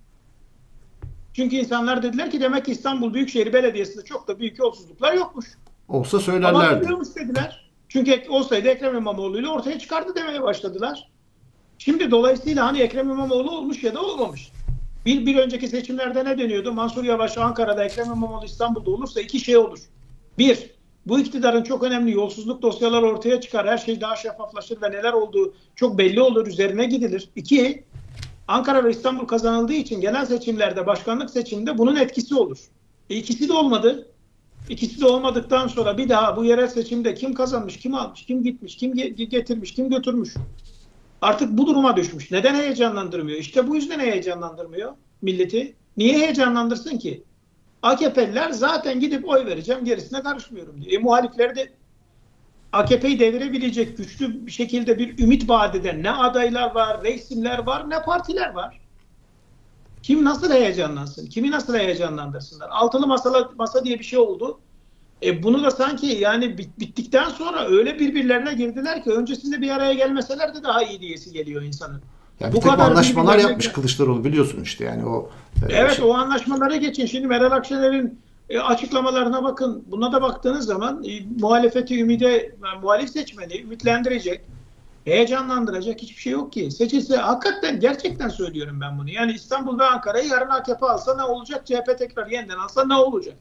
Çünkü insanlar dediler ki demek ki İstanbul Büyükşehir Belediyesi'nde çok da büyük yolsuzluklar yokmuş. Olsa söylerlerdi. Ama dediler. Çünkü olsaydı Ekrem İmamoğlu ile ortaya çıkardı demeye başladılar. Şimdi dolayısıyla hani Ekrem İmamoğlu olmuş ya da olmamış. Bir önceki seçimlerde ne deniyordu? Mansur Yavaş Ankara'da, Ekrem İmamoğlu İstanbul'da olursa iki şey olur. Bir, bu iktidarın çok önemli yolsuzluk dosyaları ortaya çıkar. Her şey daha şeffaflaşır ve neler olduğu çok belli olur. Üzerine gidilir. İki, Ankara ve İstanbul kazanıldığı için genel seçimlerde, başkanlık seçiminde bunun etkisi olur. İkisi de olmadı. İkisi de olmadıktan sonra bir daha bu yerel seçimde kim kazanmış, kim almış, kim gitmiş, kim getirmiş, kim götürmüş. Artık bu duruma düşmüş. Neden heyecanlandırmıyor? İşte bu yüzden heyecanlandırmıyor milleti. Niye heyecanlandırsın ki? AKP'liler zaten gidip oy vereceğim, gerisine karışmıyorum diyor. Muhalifleri de AKP'yi devirebilecek güçlü bir şekilde bir ümit vaat eden ne adaylar var, ne isimler var, ne partiler var. Kim nasıl heyecanlansın? Kimi nasıl heyecanlandırsınlar? Altılı masa diye bir şey oldu. Bunu da sanki yani bittikten sonra öyle birbirlerine girdiler ki öncesinde bir araya gelmeseler de daha iyi diyesi geliyor insanın. Yani bu kadar anlaşmalar yapmış Kılıçdaroğlu, biliyorsun işte yani o. Evet, o anlaşmalara geçin. Şimdi Meral Akşener'in açıklamalarına bakın. Buna da baktığınız zaman muhalefeti muhalif seçmeni ümitlendirecek, heyecanlandıracak hiçbir şey yok ki. Seçilse hakikaten gerçekten söylüyorum ben bunu. Yani İstanbul ve Ankara'yı yarın AKP alsa ne olacak? CHP tekrar yeniden alsa ne olacak?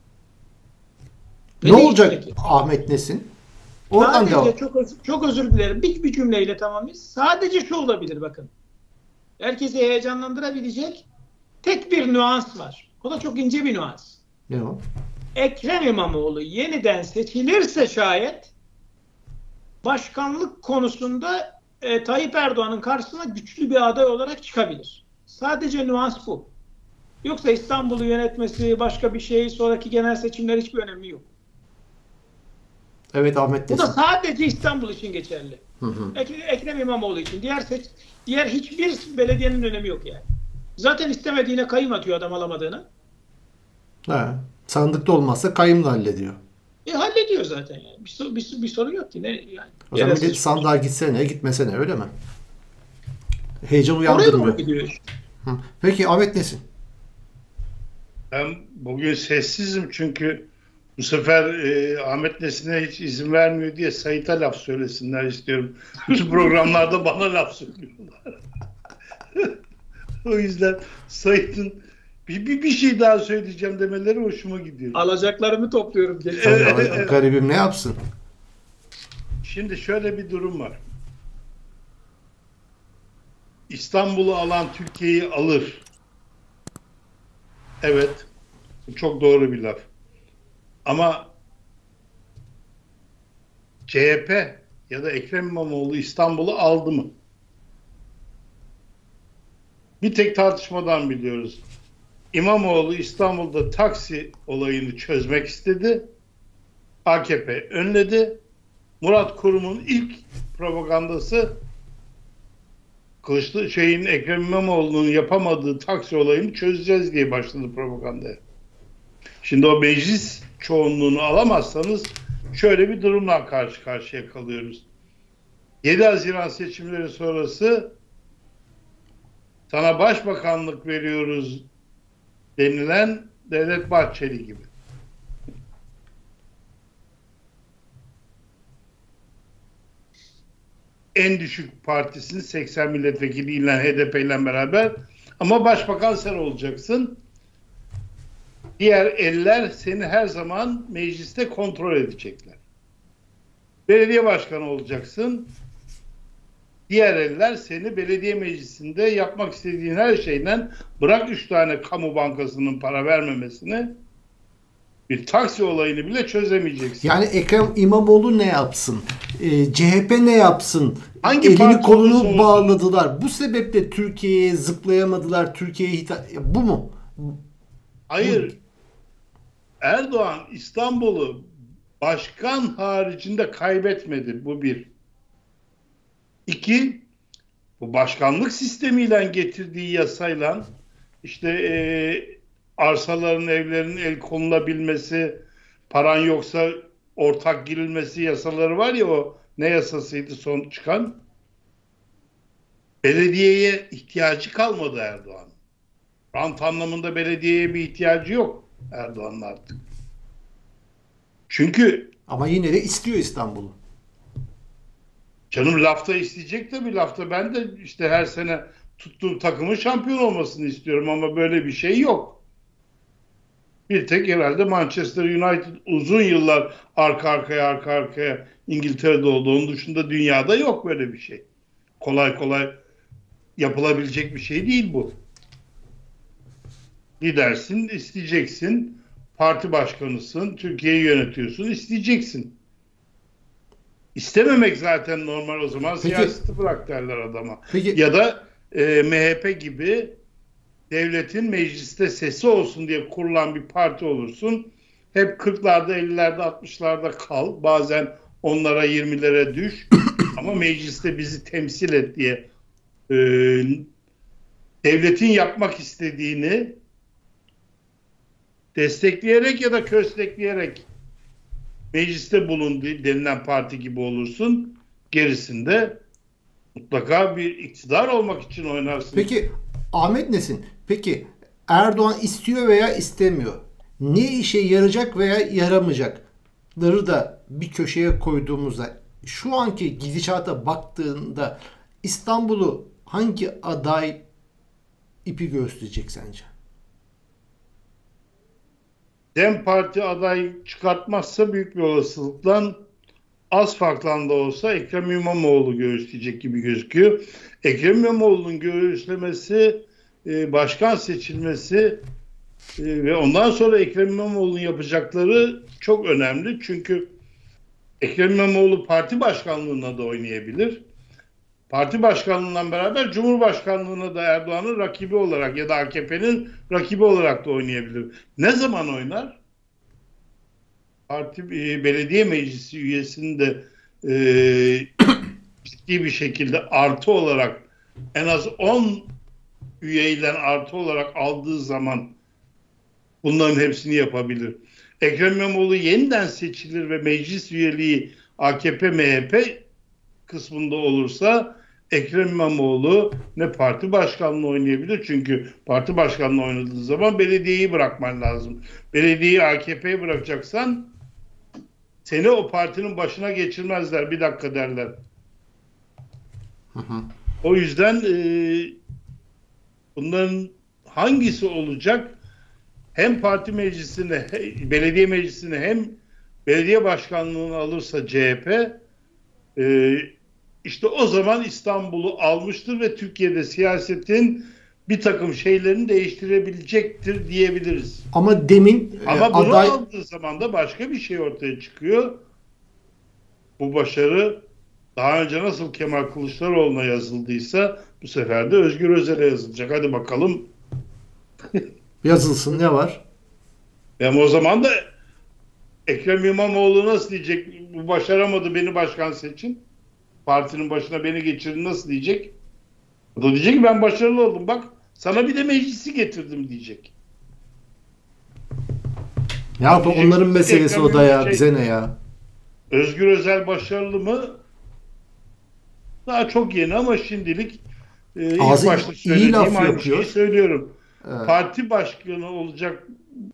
Ne olacak Ahmet Nesin? Oradan sadece çok özür dilerim. Bir cümleyle tamamlayayım. Sadece şu olabilir bakın. Herkesi heyecanlandırabilecek tek bir nüans var. O da çok ince bir nüans. Ne o? Ekrem İmamoğlu yeniden seçilirse şayet başkanlık konusunda Tayyip Erdoğan'ın karşısına güçlü bir aday olarak çıkabilir. Sadece nüans bu. Yoksa İstanbul'u yönetmesi, başka bir şey, sonraki genel seçimler hiçbir önemi yok. Evet Ahmet Nesin. Bu da sadece İstanbul için geçerli. Ekrem İmamoğlu için. Diğer hiçbir belediyenin önemi yok yani. Zaten istemediğine kayım atıyor adam alamadığını. Sandıkta olmazsa kayımla hallediyor. Hallediyor zaten yani. Bir sorun yok ki. Yani. O zaman millet sandığa gitsene, gitmesene, öyle mi? Heyecan uyandırmıyor. Peki Ahmet Nesin? Ben bugün sessizim çünkü bu sefer Ahmet Nesin'e hiç izin vermiyor diye Sait'e laf söylesinler istiyorum. Bütün programlarda bana laf söylüyorlar. O yüzden Sait'in bir şey daha söyleyeceğim demeleri hoşuma gidiyor. Alacaklarımı topluyorum. Garibim ne yapsın? Şimdi şöyle bir durum var. İstanbul'u alan Türkiye'yi alır. Evet. Bu çok doğru bir laf. Ama CHP ya da Ekrem İmamoğlu İstanbul'u aldı mı? Bir tek tartışmadan biliyoruz. İmamoğlu İstanbul'da taksi olayını çözmek istedi. AKP önledi. Murat Kurum'un ilk propagandası Ekrem İmamoğlu'nun yapamadığı taksi olayını çözeceğiz diye başladı propagandaya. Şimdi o meclis çoğunluğunu alamazsanız şöyle bir durumla karşı karşıya kalıyoruz. 7 Haziran seçimleri sonrası sana başbakanlık veriyoruz denilen Devlet Bahçeli gibi. En düşük partisinin 80 milletvekiliyle HDP ile beraber, ama başbakan sen olacaksın. Diğer eller seni her zaman mecliste kontrol edecekler. Belediye başkanı olacaksın. Diğer eller seni belediye meclisinde yapmak istediğin her şeyden, bırak 3 tane kamu bankasının para vermemesini, bir taksi olayını bile çözemeyeceksin. Yani Ekrem İmamoğlu ne yapsın? CHP ne yapsın? Hangi elini kolunu bağladılar. Bu sebeple Türkiye'ye zıplayamadılar. Türkiye'ye bu mu? Hayır. Erdoğan İstanbul'u başkan haricinde kaybetmedi. Bu bir. 2, bu başkanlık sistemiyle getirdiği yasayla işte arsaların, evlerin el konulabilmesi, paran yoksa ortak girilmesi yasaları var ya, o ne yasasıydı son çıkan? Belediyeye ihtiyacı kalmadı Erdoğan. Rant anlamında belediyeye bir ihtiyacı yok Erdoğan'ın artık. Çünkü ama yine de istiyor İstanbul'u. Canım lafta isteyecek tabii, lafta ben de işte her sene tuttuğum takımın şampiyon olmasını istiyorum ama böyle bir şey yok. Bir tek herhalde Manchester United uzun yıllar arka arkaya İngiltere'de oldu. Onun dışında dünyada yok böyle bir şey. Kolay kolay yapılabilecek bir şey değil bu. Gidersin, isteyeceksin. Parti başkanısın, Türkiye'yi yönetiyorsun, isteyeceksin. İstememek zaten normal o zaman. Peki, siyaseti bırak derler adama. Peki, Ya da MHP gibi devletin mecliste sesi olsun diye kurulan bir parti olursun. Hep 40'larda, 50'lerde, 60'larda kal. Bazen onlara 20'lere düş. Ama mecliste bizi temsil et diye devletin yapmak istediğini destekleyerek ya da köstekleyerek mecliste bulun denilen parti gibi olursun. Gerisinde mutlaka bir iktidar olmak için oynarsın. Peki Ahmet Nesin, peki Erdoğan istiyor veya istemiyor? Ne işe yarayacak veya yaramayacakları da bir köşeye koyduğumuzda şu anki gidişata baktığında İstanbul'u hangi aday ipi gösterecek sence? DEM Parti aday çıkartmazsa büyük bir olasılıkla az farkla da olsa Ekrem İmamoğlu göğüsleyecek gibi gözüküyor. Ekrem İmamoğlu'nun göğüslemesi, başkan seçilmesi ve ondan sonra Ekrem İmamoğlu'nun yapacakları çok önemli. Çünkü Ekrem İmamoğlu parti başkanlığına da oynayabilir. Parti başkanlığından beraber Cumhurbaşkanlığına da Erdoğan'ın rakibi olarak ya da AKP'nin rakibi olarak da oynayabilir. Ne zaman oynar? Parti belediye meclisi üyesini de ciddi bir şekilde artı olarak en az 10 üyeyle artı olarak aldığı zaman bunların hepsini yapabilir. Ekrem İmamoğlu yeniden seçilir ve meclis üyeliği AKP-MHP kısmında olursa Ekrem İmamoğlu ne parti başkanlığı oynayabilir. Çünkü parti başkanlığı oynadığı zaman belediyeyi bırakman lazım. Belediyeyi AKP'ye bırakacaksan seni o partinin başına geçirmezler. Bir dakika derler. O yüzden bunların hangisi olacak? Hem parti meclisine, belediye meclisine hem belediye başkanlığını alırsa CHP işte o zaman İstanbul'u almıştır ve Türkiye'de siyasetin bir takım şeylerini değiştirebilecektir diyebiliriz. Ama demin Ama bunu aldığı zaman da başka bir şey ortaya çıkıyor. Bu başarı daha önce nasıl Kemal Kılıçdaroğlu'na yazıldıysa bu sefer de Özgür Özel'e yazılacak. Hadi bakalım. Yazılsın, ne var? O zaman da Ekrem İmamoğlu nasıl diyecek? Bu başaramadı, beni başkan seçin. Partinin başına beni geçirdin nasıl diyecek? O da diyecek ki ben başarılı oldum. Bak sana bir de meclisi getirdim diyecek. Ya onların meselesi o da ya. Bize ne ya? Özgür Özel başarılı mı? Daha çok yeni ama şimdilik ilk başta söylediğim aynı şeyi söylüyorum. Evet. Parti başkanı olacak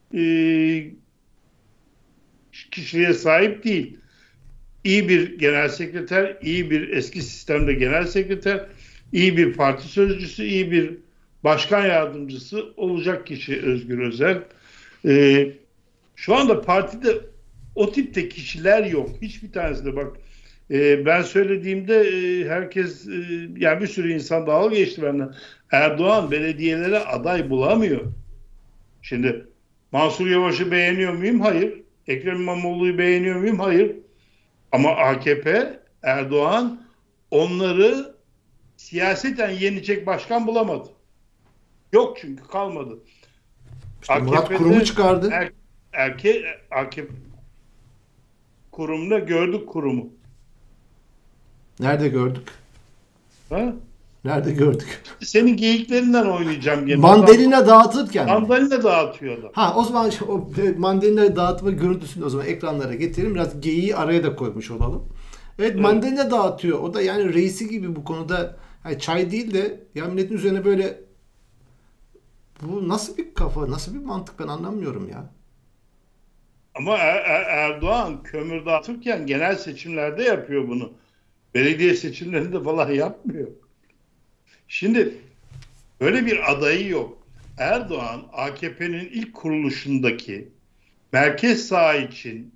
kişiliğe sahip değil. İyi bir genel sekreter, iyi bir eski sistemde genel sekreter, iyi bir parti sözcüsü, iyi bir başkan yardımcısı olacak kişi Özgür Özel. Şu anda partide o tipte kişiler yok. Hiçbir tanesi de bak. Ben söylediğimde herkes yani bir sürü insan dalga geçti benden. Erdoğan belediyelere aday bulamıyor. Şimdi Mansur Yavaş'ı beğeniyor muyum? Hayır. Ekrem İmamoğlu'yu beğeniyor muyum? Hayır. Ama AKP, Erdoğan onları siyaseten yenecek başkan bulamadı. Yok çünkü kalmadı. İşte Murat Kurum'u çıkardı. AKP Kurum'da gördük Kurum'u. Nerede gördük? Ha? Nerede gördük? Senin geyiklerinden oynayacağım gene. Mandalina dağıtırken. Mandalina dağıtıyor da. Ha o zaman o mandalina dağıtma görüntüsünü o zaman ekranlara getirelim. Biraz geyiği araya da koymuş olalım. Evet, mandalina dağıtıyor. O da yani reisi gibi bu konuda. Yani çay değil de ya milletin üzerine böyle, bu nasıl bir kafa, nasıl bir mantık, ben anlamıyorum ya. Ama Erdoğan kömür dağıtırken genel seçimlerde yapıyor bunu. Belediye seçimlerinde falan yapmıyor. Şimdi böyle bir adayı yok. Erdoğan AKP'nin ilk kuruluşundaki merkez sağ için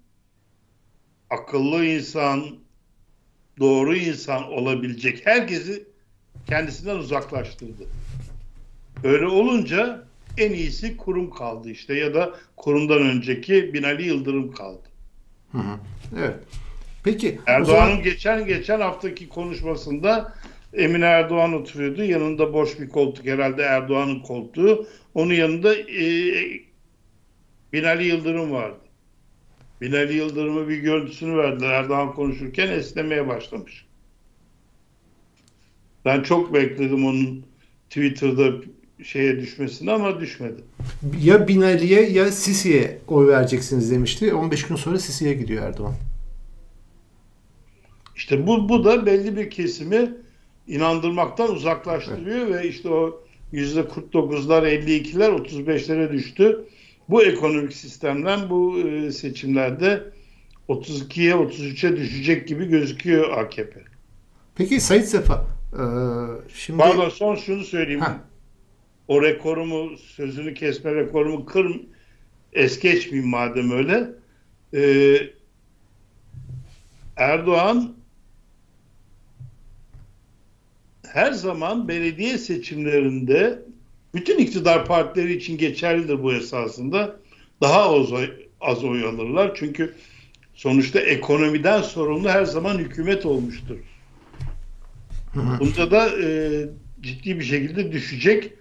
akıllı insan, doğru insan olabilecek herkesi kendisinden uzaklaştırdı. Öyle olunca en iyisi kurum kaldı işte, ya da kurumdan önceki Binali Yıldırım kaldı. Hı hı. Evet. Peki Erdoğan'ın geçen haftaki konuşmasında Emine Erdoğan oturuyordu. Yanında boş bir koltuk, herhalde Erdoğan'ın koltuğu. Onun yanında Binali Yıldırım vardı. Binali Yıldırım'a bir görüntüsünü verdiler. Erdoğan konuşurken esnemeye başlamış. Ben çok bekledim onun Twitter'da şeye düşmesini ama düşmedi. Ya Binali'ye ya Sisi'ye oy vereceksiniz demişti. 15 gün sonra Sisi'ye gidiyor Erdoğan. İşte bu da belli bir kesimi inandırmaktan uzaklaştırıyor, evet. Ve işte o %49'lar, 52'ler, 35'lere düştü. Bu ekonomik sistemden bu seçimlerde 32'ye 33'e düşecek gibi gözüküyor AKP. Peki Sait Sefa, şimdi... Pardon, son şunu söyleyeyim. O rekorumu, sözünü kesme rekorumu es geçmeyeyim madem öyle. Erdoğan her zaman belediye seçimlerinde, bütün iktidar partileri için geçerlidir bu esasında, daha az oy alırlar. Çünkü sonuçta ekonomiden sorumlu her zaman hükümet olmuştur. Bunda da ciddi bir şekilde düşecek.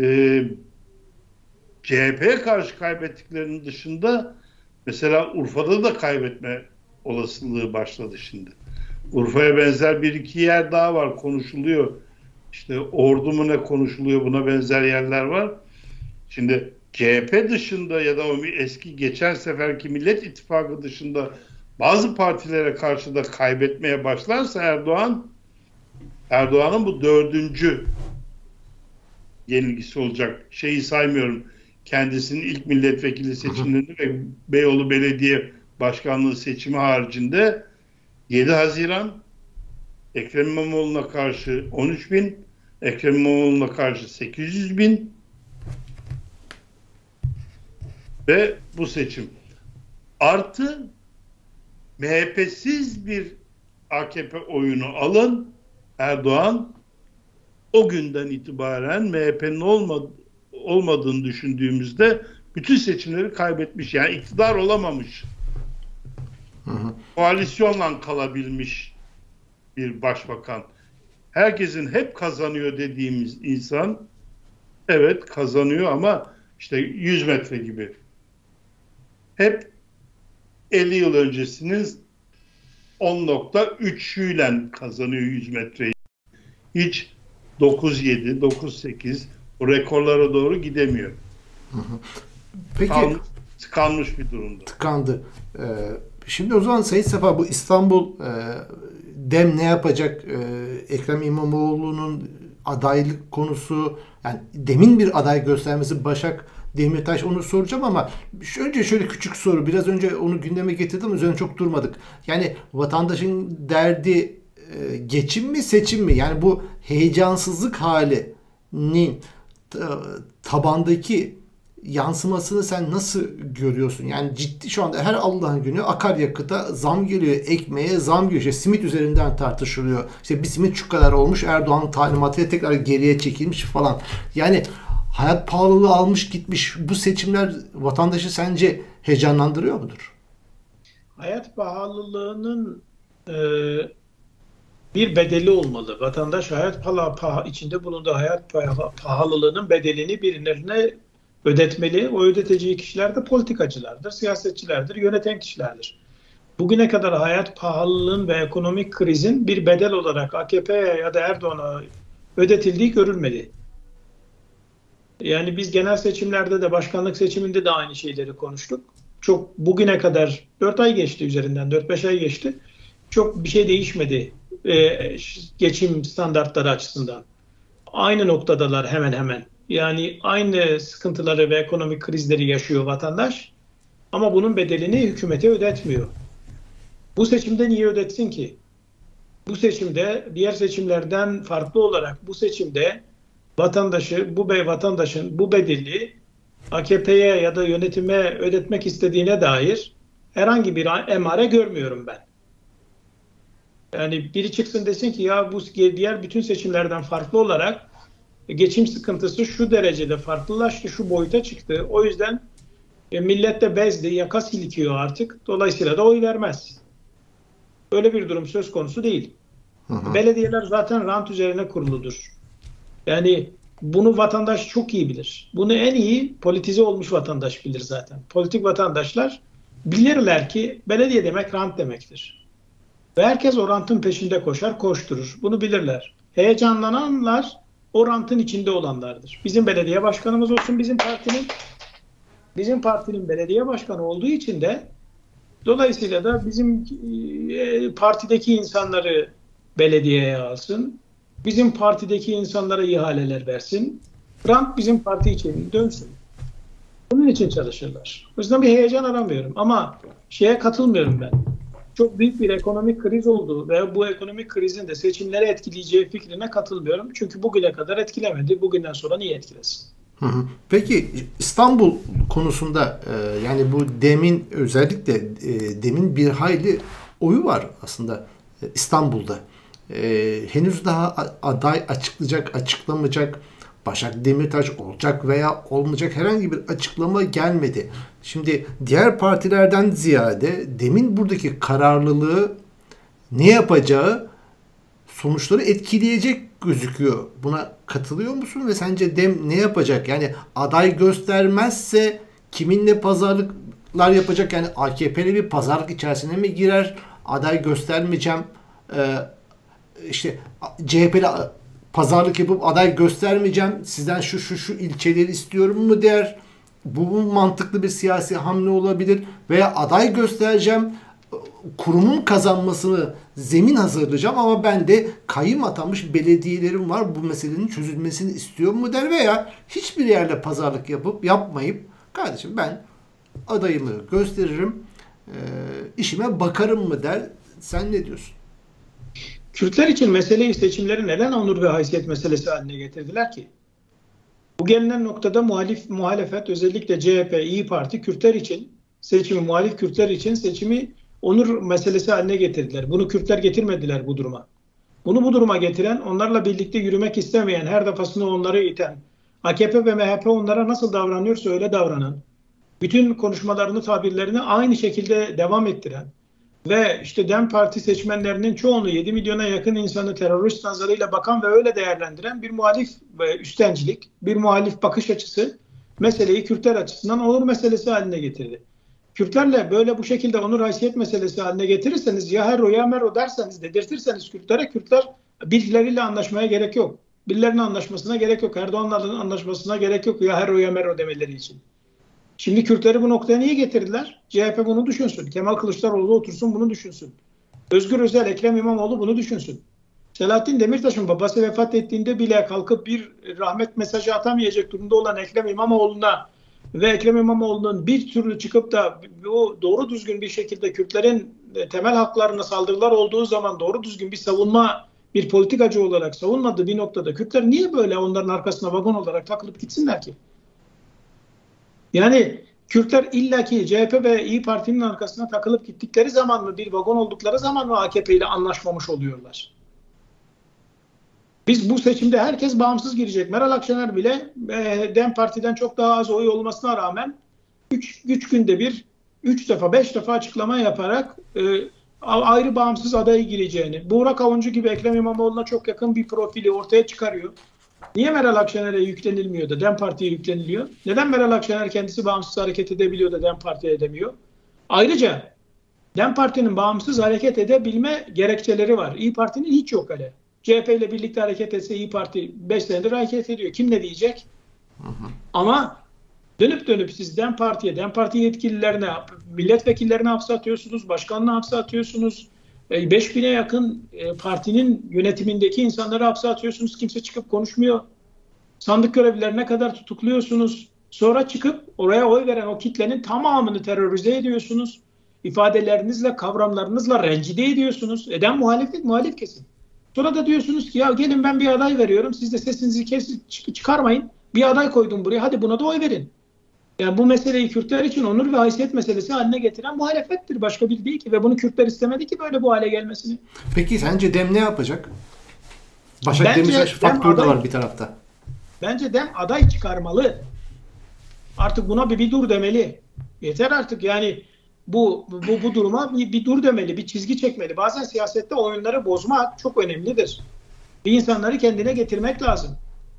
CHP'ye karşı kaybettiklerinin dışında mesela Urfa'da da kaybetme olasılığı başladı şimdi. Urfa'ya benzer bir iki yer daha var, konuşuluyor. İşte Ordu mu ne konuşuluyor, buna benzer yerler var. Şimdi CHP dışında ya da o eski geçen seferki Millet İttifakı dışında bazı partilere karşı da kaybetmeye başlarsa Erdoğan'ın bu 4. yenilgisi olacak. Şeyi saymıyorum, kendisinin ilk milletvekili seçimlerini ve Beyoğlu Belediye Başkanlığı seçimi haricinde 7 Haziran Ekrem İmamoğlu'na karşı 13.000, Ekrem İmamoğlu'na karşı 800.000 ve bu seçim. Artı MHP'siz bir AKP oyunu alın, Erdoğan o günden itibaren MHP'nin olmadığını düşündüğümüzde bütün seçimleri kaybetmiş. Yani iktidar olamamış. Koalisyonla kalabilmiş bir başbakan. Herkesin hep kazanıyor dediğimiz insan, evet kazanıyor ama işte 100 metre gibi. Hep 50 yıl öncesinin 10.3'üyle kazanıyor 100 metreyi. Hiç 9.7, 9.8 o rekorlara doğru gidemiyor. Peki, tıkanmış bir durumda. Tıkandı. Şimdi o zaman Sait Sefa, bu İstanbul Dem ne yapacak? Ekrem İmamoğlu'nun adaylık konusu, yani Dem'in bir aday göstermesi, Başak Demirtaş, onu soracağım ama önce şöyle küçük soru. Biraz önce onu gündeme getirdim, üzerine çok durmadık. Yani vatandaşın derdi geçim mi, seçim mi? Yani bu heyecansızlık halinin tabandaki yansımasını sen nasıl görüyorsun? Yani ciddi, şu anda her Allah'ın günü akaryakıta zam geliyor, ekmeğe zam geliyor. İşte simit üzerinden tartışılıyor. İşte bir simit şu kadar olmuş, Erdoğan'ın talimatıyla tekrar geriye çekilmiş falan. Yani hayat pahalılığı almış gitmiş. Bu seçimler vatandaşı sence heyecanlandırıyor mudur? Hayat pahalılığının bir bedeli olmalı. Vatandaş içinde bulunduğu hayat pahalılığının bedelini birilerine ödetmeli. O ödeteceği kişiler de politikacılardır, siyasetçilerdir, yöneten kişilerdir. Bugüne kadar hayat pahalılığın ve ekonomik krizin bir bedel olarak AKP'ye ya da Erdoğan'a ödetildiği görülmedi. Yani biz genel seçimlerde de, başkanlık seçiminde de aynı şeyleri konuştuk. Çok bugüne kadar 4 ay geçti üzerinden, 4-5 ay geçti. Çok bir şey değişmedi geçim standartları açısından. Aynı noktadalar hemen hemen. Yani aynı sıkıntıları ve ekonomik krizleri yaşıyor vatandaş. Ama bunun bedelini hükümete ödetmiyor. Bu seçimde niye ödetsin ki? Bu seçimde diğer seçimlerden farklı olarak bu seçimde vatandaşın bu bedeli AKP'ye ya da yönetime ödetmek istediğine dair herhangi bir emare görmüyorum ben. Yani biri çıksın desin ki ya bu diğer bütün seçimlerden farklı olarak geçim sıkıntısı şu derecede farklılaştı, şu boyuta çıktı. O yüzden millet de bezdi, yaka silkiyor artık. Dolayısıyla da oy vermez. Öyle bir durum söz konusu değil. Belediyeler zaten rant üzerine kuruludur. Yani bunu vatandaş çok iyi bilir. Bunu en iyi politize olmuş vatandaş bilir zaten. Politik vatandaşlar bilirler ki belediye demek rant demektir. Ve herkes o rantın peşinde koşar, koşturur. Bunu bilirler. Heyecanlananlar o rantın içinde olanlardır. Bizim belediye başkanımız olsun bizim partinin belediye başkanı olduğu için de dolayısıyla da bizim partideki insanları belediyeye alsın. Bizim partideki insanlara ihaleler versin. Rant bizim parti için dönsün. Bunun için çalışırlar. O yüzden bir heyecan aramıyorum. Ama şeye katılmıyorum ben. Çok büyük bir ekonomik kriz oldu ve bu ekonomik krizin de seçimleri etkileyeceği fikrine katılmıyorum. Çünkü bugüne kadar etkilemedi. Bugünden sonra niye etkilesin? Peki İstanbul konusunda yani bu DEM'in özellikle DEM'in bir hayli oyu var aslında İstanbul'da. Henüz daha aday açıklayacak, açıklamayacak, Başak Demirtaş olacak veya olmayacak herhangi bir açıklama gelmedi. Şimdi diğer partilerden ziyade DEM'in buradaki kararlılığı ne yapacağı sonuçları etkileyecek gözüküyor. Buna katılıyor musun ve sence DEM ne yapacak? Yani aday göstermezse kiminle pazarlıklar yapacak? Yani AKP'li bir pazarlık içerisine mi girer? Aday göstermeyeceğim. İşte CHP'li pazarlık yapıp aday göstermeyeceğim. Sizden şu ilçeleri istiyorum mu der. Bu mantıklı bir siyasi hamle olabilir. Veya aday göstereceğim. Kurumun kazanmasını zemin hazırlayacağım ama ben de kayyım atanmış belediyelerim var. Bu meselenin çözülmesini istiyor mu der veya hiçbir yerde pazarlık yapmayıp kardeşim ben adayımı gösteririm, işime bakarım mı der. Sen ne diyorsun? Kürtler için meseleyi seçimleri neden onur ve haysiyet meselesi haline getirdiler ki? Bu gelinen noktada muhalefet özellikle CHP, İYİ Parti Kürtler için muhalif Kürtler için seçimi onur meselesi haline getirdiler. Bunu Kürtler getirmediler bu duruma. Bunu bu duruma getiren, onlarla birlikte yürümek istemeyen, her defasında onları iten, AKP ve MHP onlara nasıl davranıyorsa öyle davranan, bütün konuşmalarını, tabirlerini aynı şekilde devam ettiren ve işte DEM Parti seçmenlerinin çoğunu 7 milyona yakın insanı terörist nazarıyla bakan ve öyle değerlendiren bir muhalif üstencilik, bir muhalif bakış açısı meseleyi Kürtler açısından onur meselesi haline getirdi. Kürtlerle böyle bu şekilde onur haysiyet meselesi haline getirirseniz ya hero ya mero derseniz, dedirtirseniz Kürtler birileriyle anlaşmaya gerek yok. Birilerinin anlaşmasına gerek yok. Erdoğan'la anlaşmasına gerek yok ya hero ya mero demeleri için. Şimdi Kürtleri bu noktaya niye getirdiler? CHP bunu düşünsün. Kemal Kılıçdaroğlu otursun bunu düşünsün. Özgür Özel, Ekrem İmamoğlu bunu düşünsün. Selahattin Demirtaş'ın babası vefat ettiğinde bile kalkıp bir rahmet mesajı atamayacak durumda olan Ekrem İmamoğlu'na ve Ekrem İmamoğlu'nun bir türlü çıkıp da o doğru düzgün bir şekilde Kürtlerin temel haklarına saldırılar olduğu zaman doğru düzgün bir savunma, bir politikacı olarak savunmadığı bir noktada Kürtler niye böyle onların arkasına vagon olarak takılıp gitsinler ki? Yani Kürtler illaki CHP ve İYİ Parti'nin arkasına takılıp gittikleri zaman mı, bir vagon oldukları zaman mı AKP ile anlaşmamış oluyorlar? Biz bu seçimde herkes bağımsız girecek. Meral Akşener bile DEM Parti'den çok daha az oy olmasına rağmen 3 günde bir 3 defa 5 defa açıklama yaparak ayrı bağımsız adayı gireceğini, Burak Avuncu gibi Ekrem İmamoğlu'na çok yakın bir profili ortaya çıkarıyor. Niye Meral Akşener'e yüklenilmiyor da DEM Parti'ye yükleniliyor? Neden Meral Akşener kendisi bağımsız hareket edebiliyor da DEM Parti'ye edemiyor? Ayrıca DEM Parti'nin bağımsız hareket edebilme gerekçeleri var. İYİ Parti'nin hiç yok öyle. CHP ile birlikte hareket etse İYİ Parti 5 senedir hareket ediyor. Kim ne diyecek? Ama dönüp siz DEM Parti yetkililerine, milletvekillerine hapse atıyorsunuz, başkanına hapse atıyorsunuz. 5000'e yakın partinin yönetimindeki insanları hapse atıyorsunuz. Kimse çıkıp konuşmuyor. Sandık görevlilerine kadar tutukluyorsunuz. Sonra çıkıp oraya oy veren o kitlenin tamamını terörize ediyorsunuz. İfadelerinizle, kavramlarınızla rencide ediyorsunuz. Eden muhalif kesin. Sonra da diyorsunuz ki ya gelin ben bir aday veriyorum. Siz de sesinizi çıkarmayın. Bir aday koydum buraya. Hadi buna da oy verin. Yani bu meseleyi Kürtler için onur ve haysiyet meselesi haline getiren muhalefettir. Başka bir değil ki. Ve bunu Kürtler istemedi ki böyle bu hale gelmesini. Peki sence DEM ne yapacak? Başak Demirtaş faktörü de var bir tarafta. Bence DEM aday çıkarmalı. Artık buna bir dur demeli. Yeter artık yani bu duruma bir dur demeli, bir çizgi çekmeli. Bazen siyasette oyunları bozmak çok önemlidir. Bir insanları kendine getirmek lazım.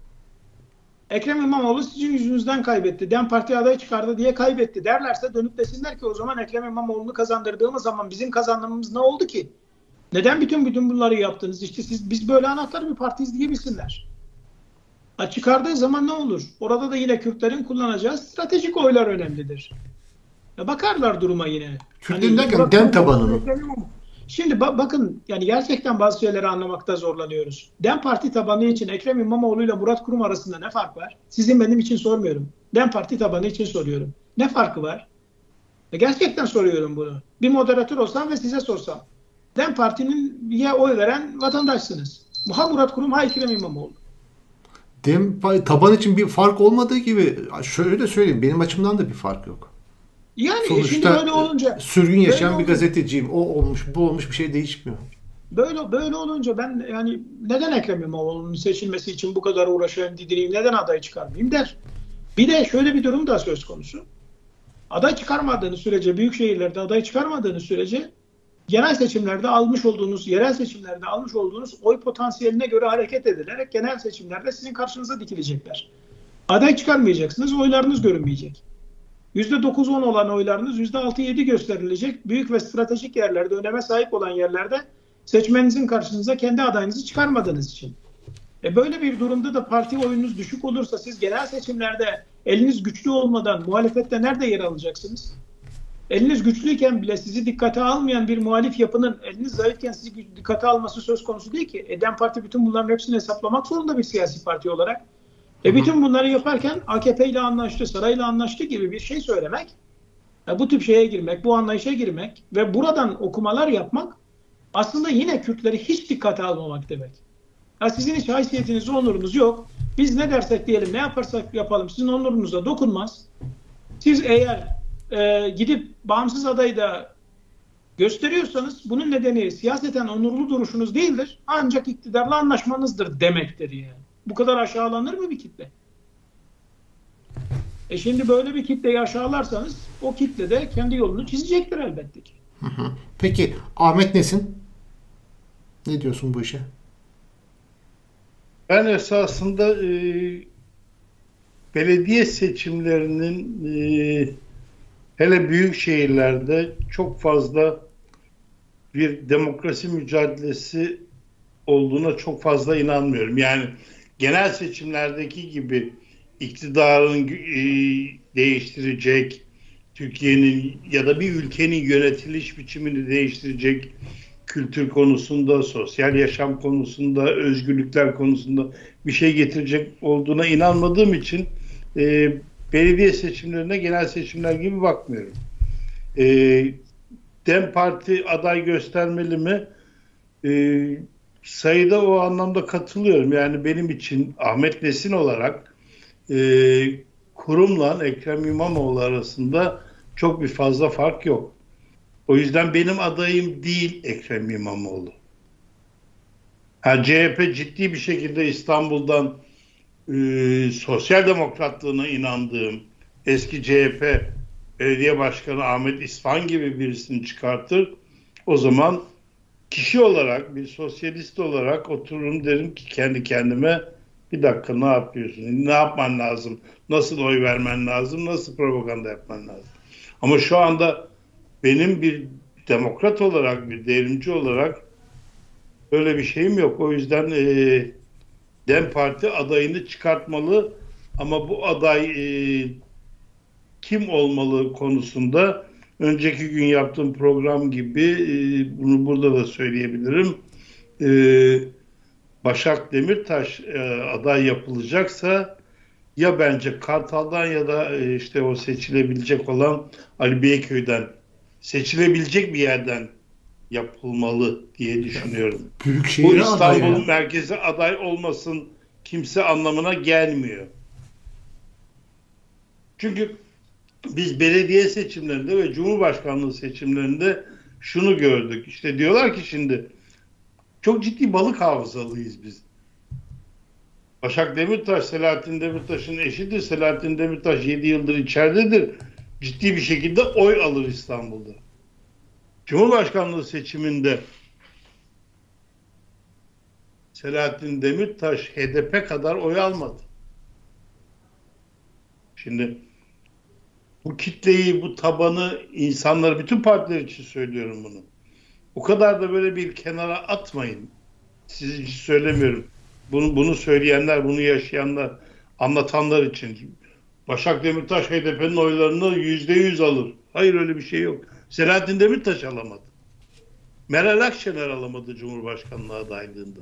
Ekrem İmamoğlu sizin yüzünüzden kaybetti. DEM Parti aday çıkardı diye kaybetti derlerse dönüp desinler ki o zaman Ekrem İmamoğlu'nu kazandırdığımız zaman bizim kazandığımız ne oldu ki? Neden bütün bunları yaptınız? İşte biz böyle anahtar bir partiyiz diyebilsinler. Çıkardığı zaman ne olur? Orada da yine Kürtlerin kullanacağı stratejik oylar önemlidir. Bakarlar duruma yine. Kürtlerin derken DEM tabanını. Şimdi bakın yani gerçekten bazı şeyleri anlamakta zorlanıyoruz. DEM Parti tabanı için Ekrem İmamoğlu ile Murat Kurum arasında ne fark var? Sizin benim için sormuyorum. DEM Parti tabanı için soruyorum. Ne farkı var? Gerçekten soruyorum bunu. Bir moderatör olsam ve size sorsam. DEM Parti'nin oy veren vatandaşsınız. Ha Murat Kurum, ha Ekrem İmamoğlu. DEM taban için bir fark olmadığı gibi şöyle de söyleyeyim. Benim açımdan da bir fark yok. Yani sonuçta şimdi böyle olunca sürgün yaşayan bir gazeteciyim. O olmuş, bu olmuş, bir şey değişmiyor. Böyle olunca ben yani neden Ekrem İmamoğlu'nun seçilmesi için bu kadar uğraşayım, didineyim, neden aday çıkarmayayım der. Bir de şöyle bir durum da söz konusu. Aday çıkarmadığınız sürece, büyük şehirlerde aday çıkarmadığınız sürece yerel seçimlerde almış olduğunuz oy potansiyeline göre hareket edilerek genel seçimlerde sizin karşınıza dikilecekler. Aday çıkarmayacaksınız, oylarınız görünmeyecek. %9-10 olan oylarınız %6-7 gösterilecek. Büyük ve stratejik yerlerde, öneme sahip olan yerlerde seçmeninizin karşınıza kendi adayınızı çıkarmadığınız için. Böyle bir durumda da parti oyunuz düşük olursa siz genel seçimlerde eliniz güçlü olmadan muhalefette nerede yer alacaksınız? Eliniz güçlüyken bile sizi dikkate almayan bir muhalif yapının eliniz zayıfken sizi dikkate alması söz konusu değil ki. DEM Parti bütün bunların hepsini hesaplamak zorunda bir siyasi parti olarak. Bütün bunları yaparken AKP ile anlaştı, sarayla anlaştı gibi bir şey söylemek, bu tip şeye girmek, bu anlayışa girmek ve buradan okumalar yapmak aslında yine Kürtleri hiç dikkate almamak demek. Sizin hiç haysiyetiniz, onurunuz yok. Biz ne dersek diyelim, ne yaparsak yapalım sizin onurunuza dokunmaz. Siz eğer gidip bağımsız adayı da gösteriyorsanız bunun nedeni siyaseten onurlu duruşunuz değildir. Ancak iktidarla anlaşmanızdır demektir yani. Bu kadar aşağılanır mı bir kitle? Şimdi böyle bir kitleyi aşağılarsanız o kitle de kendi yolunu çizecektir elbette ki. Peki Ahmet Nesin? Ne diyorsun bu işe? Ben esasında belediye seçimlerinin hele büyük şehirlerde çok fazla bir demokrasi mücadelesi olduğuna çok fazla inanmıyorum. Yani genel seçimlerdeki gibi iktidarın değiştirecek, Türkiye'nin ya da bir ülkenin yönetiliş biçimini değiştirecek, kültür konusunda, sosyal yaşam konusunda, özgürlükler konusunda bir şey getirecek olduğuna inanmadığım için belediye seçimlerine genel seçimler gibi bakmıyorum. DEM Parti aday göstermeli mi? Sayıda o anlamda katılıyorum. Yani benim için Ahmet Nesin olarak Kurum'la Ekrem İmamoğlu arasında çok bir fazla fark yok. O yüzden benim adayım değil Ekrem İmamoğlu. CHP ciddi bir şekilde İstanbul'dan sosyal demokratlığına inandığım eski CHP belediye başkanı Ahmet İsfahan gibi birisini çıkartır. O zaman kişi olarak, bir sosyalist olarak otururum derim ki kendi kendime bir dakika ne yapıyorsun? Ne yapman lazım? Nasıl oy vermen lazım? Nasıl propaganda yapman lazım? Ama şu anda benim bir demokrat olarak, bir devrimci olarak öyle bir şeyim yok. O yüzden DEM Parti adayını çıkartmalı ama bu aday kim olmalı konusunda önceki gün yaptığım program gibi bunu burada da söyleyebilirim. Başak Demirtaş aday yapılacaksa ya bence Kartal'dan ya da işte o seçilebilecek olan Ali Beyköy'den seçilebilecek bir yerden yapılmalı diye düşünüyorum. Bu İstanbul'un merkezi aday olmasın kimse anlamına gelmiyor. Çünkü biz belediye seçimlerinde ve Cumhurbaşkanlığı seçimlerinde şunu gördük. İşte diyorlar ki şimdi çok ciddi balık hafızalıyız biz. Başak Demirtaş, Selahattin Demirtaş'ın eşidir. Selahattin Demirtaş 7 yıldır içeridedir. Ciddi bir şekilde oy alır İstanbul'da. Cumhurbaşkanlığı seçiminde Selahattin Demirtaş HDP kadar oy almadı. Şimdi bu kitleyi, bu tabanı, insanları, bütün partiler için söylüyorum bunu. O kadar da böyle bir kenara atmayın. Siz için söylemiyorum. Bunu söyleyenler, bunu yaşayanlar, anlatanlar için. Başak Demirtaş HDP'nin oylarını %100 alır. Hayır, öyle bir şey yok. Selahattin Demirtaş alamadı. Meral Akşener alamadı Cumhurbaşkanlığı adaylığında.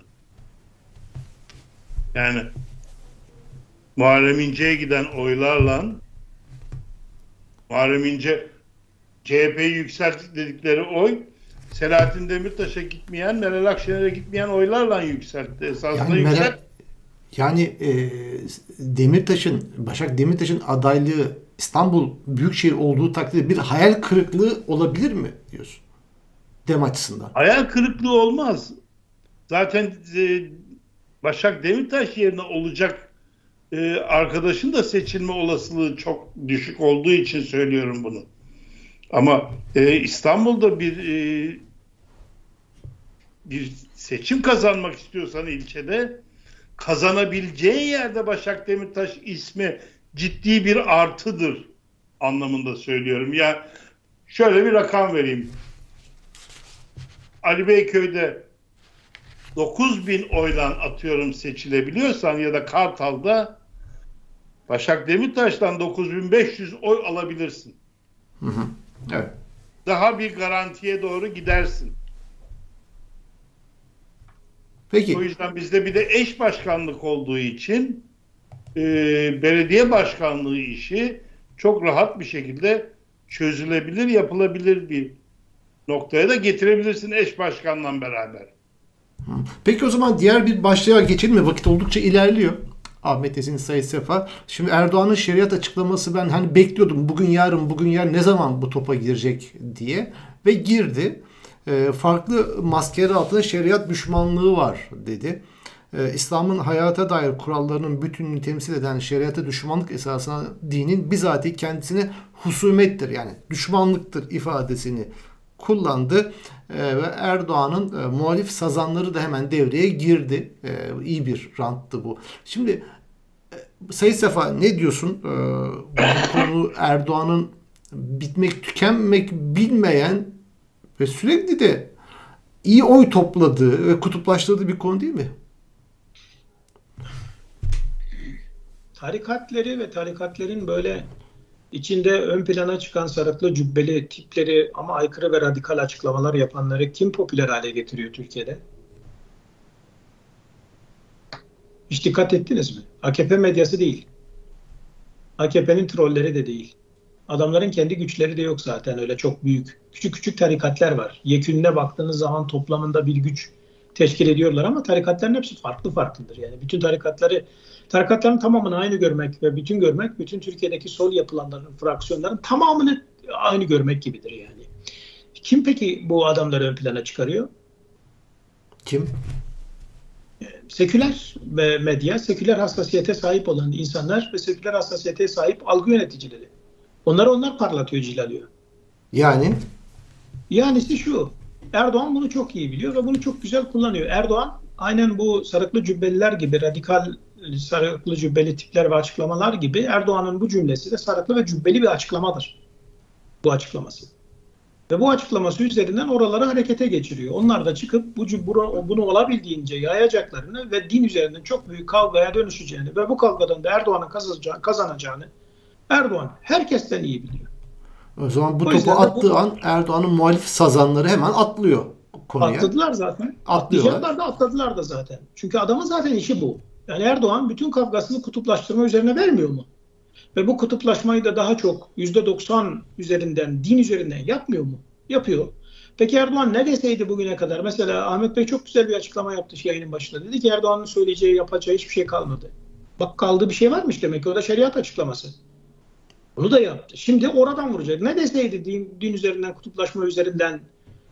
Yani Muharrem İnce'ye giden oylarla Muharrem İnce CHP'yi yükselttik dedikleri oy Selahattin Demirtaş'a gitmeyen, Meral Akşener'e gitmeyen oylarla yükseltti. Esasında Başak Demirtaş'ın adaylığı İstanbul Büyükşehir olduğu takdirde bir hayal kırıklığı olabilir mi diyorsun? Dem açısından. Hayal kırıklığı olmaz. Zaten Başak Demirtaş yerine olacak arkadaşın da seçilme olasılığı çok düşük olduğu için söylüyorum bunu. Ama İstanbul'da bir seçim kazanmak istiyorsan ilçede, kazanabileceği yerde Başak Demirtaş ismi ciddi bir artıdır anlamında söylüyorum. Ya şöyle bir rakam vereyim. Ali Beyköy'de 9.000 oyla atıyorum seçilebiliyorsan ya da Kartal'da Başak Demirtaş'tan 9.500 oy alabilirsin. Hı hı. Evet. Daha bir garantiye doğru gidersin. Peki. O yüzden bizde bir de eş başkanlık olduğu için belediye başkanlığı işi çok rahat bir şekilde çözülebilir, yapılabilir bir noktaya da getirebilirsin eş başkanla beraber. Peki o zaman diğer bir başlığa geçelim mi? Vakit oldukça ilerliyor. Ahmet Esin, Said Sefa. Şimdi Erdoğan'ın şeriat açıklaması, ben hani bekliyordum bugün yarın ne zaman bu topa girecek diye ve girdi. Farklı maskeler altında şeriat düşmanlığı var dedi. İslam'ın hayata dair kurallarının bütününü temsil eden şeriata düşmanlık esasına dinin bizatihi kendisine husumettir, yani düşmanlıktır ifadesini kullandı. Ve Erdoğan'ın muhalif sazanları da hemen devreye girdi. İyi bir ranttı bu. Şimdi Sayın Sefa, ne diyorsun? Bu konu Erdoğan'ın bitmek tükenmek bilmeyen ve sürekli de iyi oy topladığı ve kutuplaştırdığı bir konu değil mi? Tarikatleri ve tarikatlerin böyle içinde ön plana çıkan sarıklı cübbeli tipleri ama aykırı ve radikal açıklamalar yapanları kim popüler hale getiriyor Türkiye'de? Hiç dikkat ettiniz mi? AKP medyası değil. AKP'nin trolleri de değil. Adamların kendi güçleri de yok zaten, öyle çok büyük. Küçük küçük tarikatlar var. Yekününe baktığınız zaman toplamında bir güç teşkil ediyorlar ama tarikatların hepsi farklı farklıdır. Yani bütün tarikatların tamamını aynı görmek ve bütün görmek, bütün Türkiye'deki sol yapılanların, fraksiyonların tamamını aynı görmek gibidir yani. Kim peki bu adamları ön plana çıkarıyor? Kim? Seküler ve medya, seküler hassasiyete sahip olan insanlar ve seküler hassasiyete sahip algı yöneticileri. Onlar parlatıyor, cilalıyor. Yani işte şu, Erdoğan bunu çok iyi biliyor ve bunu çok güzel kullanıyor. Erdoğan aynen bu sarıklı cübbeliler gibi, radikal sarıklı cübbeli tipler ve açıklamalar gibi, Erdoğan'ın bu cümlesi de sarıklı ve cübbeli bir açıklamadır. Bu açıklaması. Ve bu açıklaması üzerinden oraları harekete geçiriyor. Onlar da çıkıp bunu olabildiğince yayacaklarını ve din üzerinden çok büyük kavgaya dönüşeceğini ve bu kavgadan da Erdoğan'ın kazanacağını Erdoğan herkesten iyi biliyor. O zaman bu topu attığı an Erdoğan'ın muhalif sazanları hemen atlıyor konuya. Atladılar zaten. Atladılar da zaten. Çünkü adamın zaten işi bu. Yani Erdoğan bütün kavgasını kutuplaştırma üzerine vermiyor mu? Ve bu kutuplaşmayı da daha çok %90 üzerinden, din üzerinden yapmıyor mu? Yapıyor. Peki Erdoğan ne deseydi bugüne kadar? Mesela Ahmet Bey çok güzel bir açıklama yaptı yayının başında. Dedi ki Erdoğan'ın söyleyeceği, yapacağı hiçbir şey kalmadı. Bak, kaldığı bir şey varmış demek ki, o da şeriat açıklaması. Onu da yaptı. Şimdi oradan vuracak. Ne deseydi din üzerinden, kutuplaşma üzerinden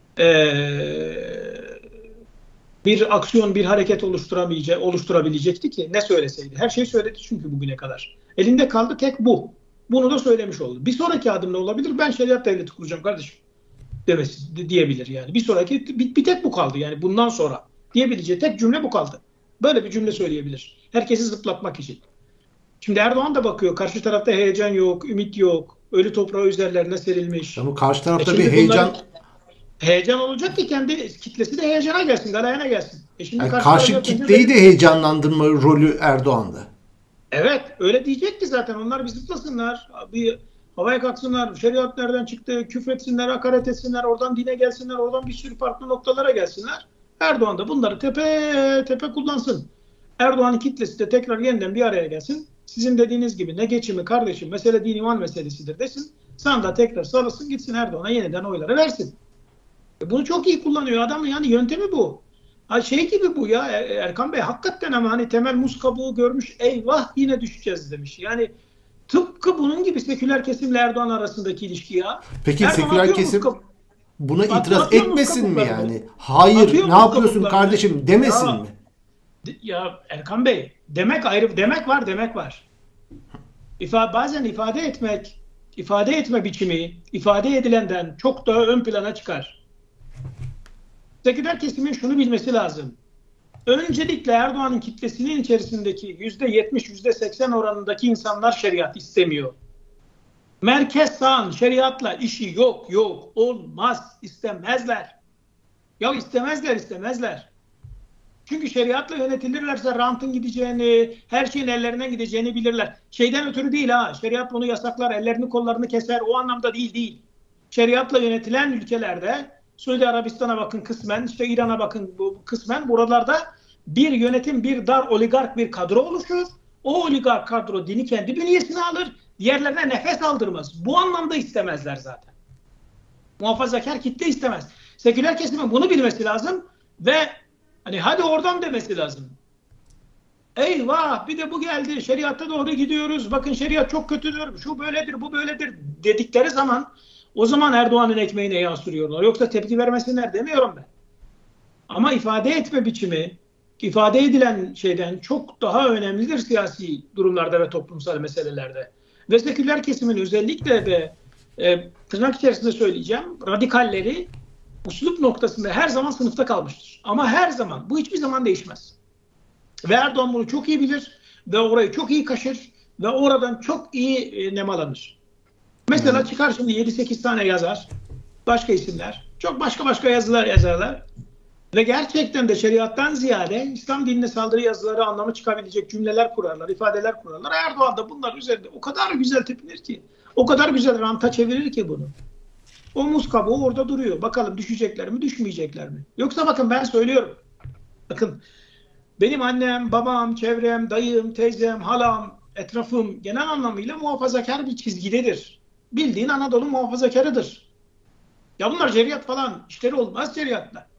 bir aksiyon, bir hareket oluşturabilecekti ki ne söyleseydi. Her şeyi söyledi çünkü bugüne kadar. Elinde kaldı tek bu. Bunu da söylemiş oldu. Bir sonraki adım ne olabilir? Ben şeriat devleti kuracağım kardeşim demesi diyebilir yani. Bir sonraki bir tek bu kaldı yani bundan sonra diyebileceği tek cümle bu kaldı. Böyle bir cümle söyleyebilir. Herkesi zıplatmak için. Şimdi Erdoğan da bakıyor. Karşı tarafta heyecan yok, ümit yok. Ölü toprağı üzerlerine serilmiş. Ama karşı tarafta bir heyecan olacak ki kendi kitlesi de heyecana gelsin, galeyana gelsin. Şimdi yani karşı kitleyi de heyecanlandırma rolü Erdoğan'da. Evet, öyle diyecekti zaten. Onlar bir zıplasınlar, bir havaya kalksınlar, şeriat nereden çıktı, küfretsinler, hakaret etsinler, oradan dine gelsinler, oradan bir sürü farklı noktalara gelsinler. Erdoğan da bunları tepe tepe kullansın. Erdoğan'ın kitlesi de tekrar yeniden bir araya gelsin. Sizin dediğiniz gibi ne geçimi kardeşim, mesele din iman meselesidir desin. Sandığa tekrar sarılsın, gitsin Erdoğan'a yeniden oyları versin. Bunu çok iyi kullanıyor adam, yani yöntemi bu. Şey gibi bu ya Erkan Bey, hakikaten ama hani temel muz kabuğu görmüş, eyvah yine düşeceğiz demiş. Yani tıpkı bunun gibi seküler kesimle Erdoğan arasındaki ilişki ya. Peki Erdoğan seküler kesim buna itiraz etmesin mi yani? Hayır, ne yapıyorsun kardeşim demesin mi? Ya Erkan Bey, demek ayrı, demek var. Bazen ifade etme biçimi, ifade edilenden çok daha ön plana çıkar. Seküler kesimin şunu bilmesi lazım. Öncelikle Erdoğan'ın kitlesinin içerisindeki %70, %80 oranındaki insanlar şeriat istemiyor. Merkez sağın şeriatla işi yok, olmaz, istemezler. Ya istemezler. Çünkü şeriatla yönetilirlerse rantın gideceğini, her şeyin ellerinden gideceğini bilirler. Şeyden ötürü değil ha, şeriat bunu yasaklar, ellerini kollarını keser, o anlamda değil. Şeriatla yönetilen ülkelerde, Suudi Arabistan'a bakın kısmen, işte İran'a bakın kısmen, buralarda bir yönetim, bir dar oligark bir kadro oluşur. O oligark kadro dini kendi bünyesine alır, diğerlerine nefes aldırmaz. Bu anlamda istemezler zaten. Muhafazakar kitle istemez. Seküler kesimin bunu bilmesi lazım ve hani hadi oradan demesi lazım. Eyvah bir de bu geldi, şeriatta doğru gidiyoruz, bakın şeriat çok kötüdür, şu böyledir, bu böyledir dedikleri zaman, o zaman Erdoğan'ın ekmeğine yağ sürüyorlar. Yoksa tepki vermesinler demiyorum ben. Ama ifade etme biçimi, ifade edilen şeyden çok daha önemlidir siyasi durumlarda ve toplumsal meselelerde. Ve seküler kesimin özellikle de tırnak içerisinde söyleyeceğim, radikalleri uslup noktasında her zaman sınıfta kalmıştır. Ama her zaman, bu hiçbir zaman değişmez. Ve Erdoğan bunu çok iyi bilir ve orayı çok iyi kaşır ve oradan çok iyi nemalanır. Mesela çıkar şimdi 7-8 tane yazar, başka isimler, çok başka yazılar yazarlar ve gerçekten de şeriattan ziyade İslam dinine saldırı yazıları anlamı çıkabilecek cümleler kurarlar, ifadeler kurarlar. Erdoğan da bunlar üzerinde o kadar güzel tepinir ki, o kadar güzel ranta çevirir ki bunu. O muz kabuğu orada duruyor. Bakalım düşecekler mi, düşmeyecekler mi? Yoksa bakın ben söylüyorum. Bakın benim annem, babam, çevrem, dayım, teyzem, halam, etrafım genel anlamıyla muhafazakar bir çizgidedir. Bildiğin Anadolu muhafazakarıdır. Ya bunlar şeriat falan işleri olmaz şeriatla.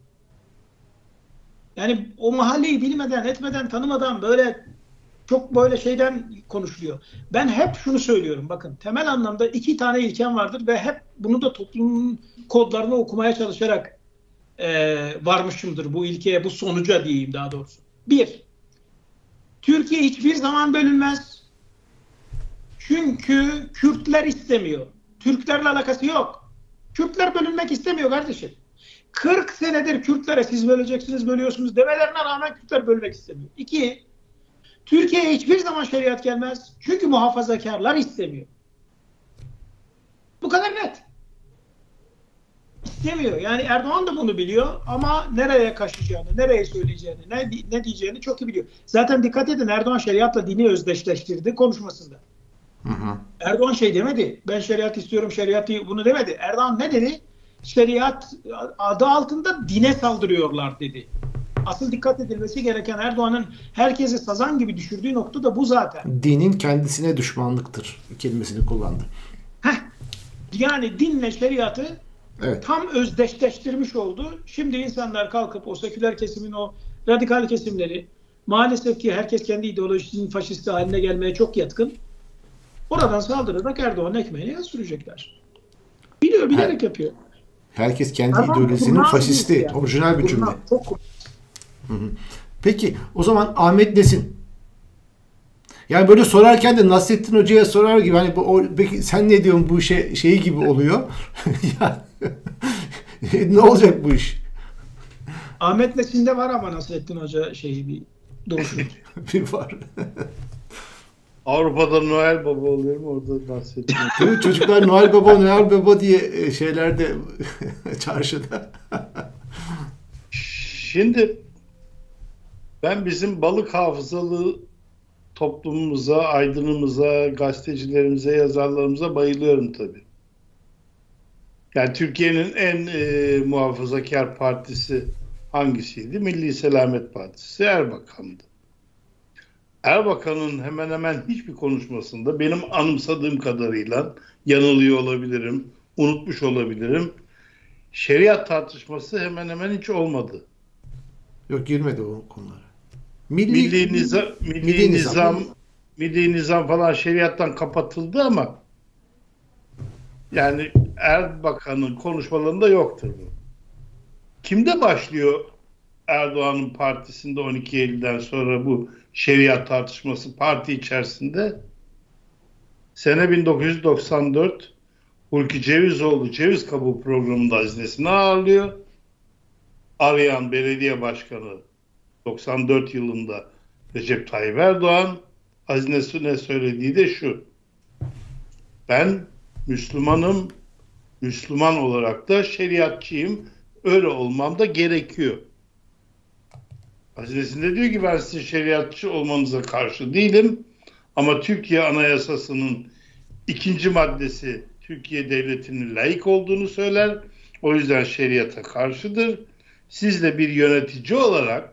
Yani o mahalleyi bilmeden, etmeden, tanımadan böyle çok böyle şeyden konuşuluyor. Ben hep şunu söylüyorum. Bakın temel anlamda 2 tane ilkem vardır ve hep bunu da toplumun kodlarını okumaya çalışarak varmışımdır bu ilkeye, bu sonuca diyeyim daha doğrusu. 1. Türkiye hiçbir zaman bölünmez. Çünkü Kürtler istemiyor. Türklerle alakası yok. Kürtler bölünmek istemiyor kardeşim. 40 senedir Kürtlere siz böleceksiniz, bölüyorsunuz demelerine rağmen Kürtler bölmek istemiyor. 2. Türkiye'ye hiçbir zaman şeriat gelmez. Çünkü muhafazakarlar istemiyor. Bu kadar net. İstemiyor. Yani Erdoğan da bunu biliyor ama nereye kaçacağını, nereye söyleyeceğini, ne diyeceğini çok iyi biliyor. Zaten dikkat edin, Erdoğan şeriatla dini özdeşleştirdi konuşmasında. Erdoğan şey demedi. Ben şeriat istiyorum, şeriatı bunu demedi. Erdoğan ne dedi? Şeriat adı altında dine saldırıyorlar dedi. Asıl dikkat edilmesi gereken Erdoğan'ın herkesi sazan gibi düşürdüğü nokta da bu zaten. Dinin kendisine düşmanlıktır kelimesini kullandı. Yani dinle şeriatı tam özdeşleştirmiş oldu. Şimdi insanlar kalkıp o seküler kesimin, o radikal kesimleri, maalesef ki herkes kendi ideolojisinin faşisti haline gelmeye çok yatkın. Oradan saldırarak Erdoğan'ın ekmeğini yaz sürecekler. Biliyor, bilerek yapıyor. Herkes kendi Erdoğan ideolojisinin kurnaz faşisti. birisi yani. Orijinal bir cümle. Kurnaz, çok kurnaz. Peki o zaman Ahmet Nesin. Yani böyle sorarken de Nasrettin Hoca'ya sorar gibi hani peki sen ne diyorsun bu işe şeyi gibi oluyor. Ya, ne olacak bu iş? Ahmet Nesin'de var ama Nasrettin Hoca şeyi bir duruşu. Bir var. Avrupa'da Noel Baba oluyorum, orada bahsediyorum. Değil mi? Çocuklar Noel Baba diye şeylerde çarşıda. Şimdi ben bizim balık hafızalı toplumumuza, aydınımıza, gazetecilerimize, yazarlarımıza bayılıyorum tabii. Yani Türkiye'nin en muhafazakar partisi hangisiydi? Milli Selamet Partisi, Erbakan'dı. Erbakan'ın hemen hemen hiçbir konuşmasında benim anımsadığım kadarıyla, yanılıyor olabilirim, unutmuş olabilirim, şeriat tartışması hemen hemen hiç olmadı. Yok, girmedi o konulara. Milli nizam falan şeriattan kapatıldı ama yani Erbakan'ın konuşmalarında yoktur bu. Kimde başlıyor Erdoğan'ın partisinde 12 Eylül'den sonra bu şeriat tartışması parti içerisinde? Sene 1994, Hulki Cevizoğlu Ceviz Kabuğu programında hazinesini ağırlıyor. Arayan Belediye Başkanı 94 yılında Recep Tayyip Erdoğan, hazinesine söylediği de şu: ben Müslümanım, Müslüman olarak da şeriatçıyım, öyle olmam da gerekiyor. Hazinesinde diyor ki ben sizin şeriatçı olmanıza karşı değilim ama Türkiye Anayasası'nın 2. maddesi Türkiye Devleti'nin laik olduğunu söyler. O yüzden şeriata karşıdır. Siz de bir yönetici olarak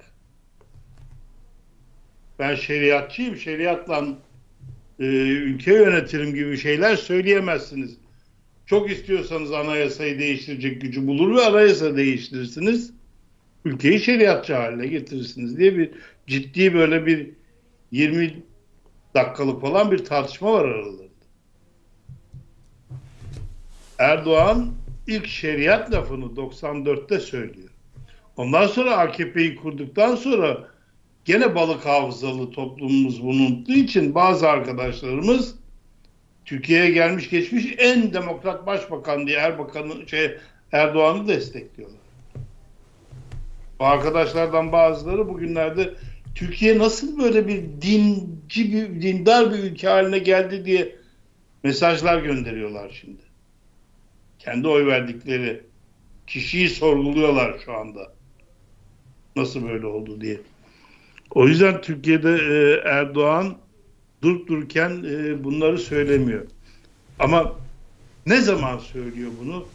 ben şeriatçıyım, şeriatla ülke yönetirim gibi şeyler söyleyemezsiniz. Çok istiyorsanız anayasayı değiştirecek gücü bulur ve anayasa değiştirirsiniz. Ülkeyi şeriatçı haline getirirsiniz diye bir ciddi böyle bir 20 dakikalık falan bir tartışma var aralarında. Erdoğan ilk şeriat lafını 94'te söylüyor. Ondan sonra AKP'yi kurduktan sonra gene balık hafızalı toplumumuz bunu unuttuğu için bazı arkadaşlarımız Türkiye'ye gelmiş geçmiş en demokrat başbakan diye Erdoğan'ı destekliyorlar. Bu arkadaşlardan bazıları bugünlerde Türkiye nasıl böyle bir dindar bir ülke haline geldi diye mesajlar gönderiyorlar şimdi. Kendi oy verdikleri kişiyi sorguluyorlar şu anda. Nasıl böyle oldu diye. O yüzden Türkiye'de Erdoğan durup dururken bunları söylemiyor. Ama ne zaman söylüyor bunu?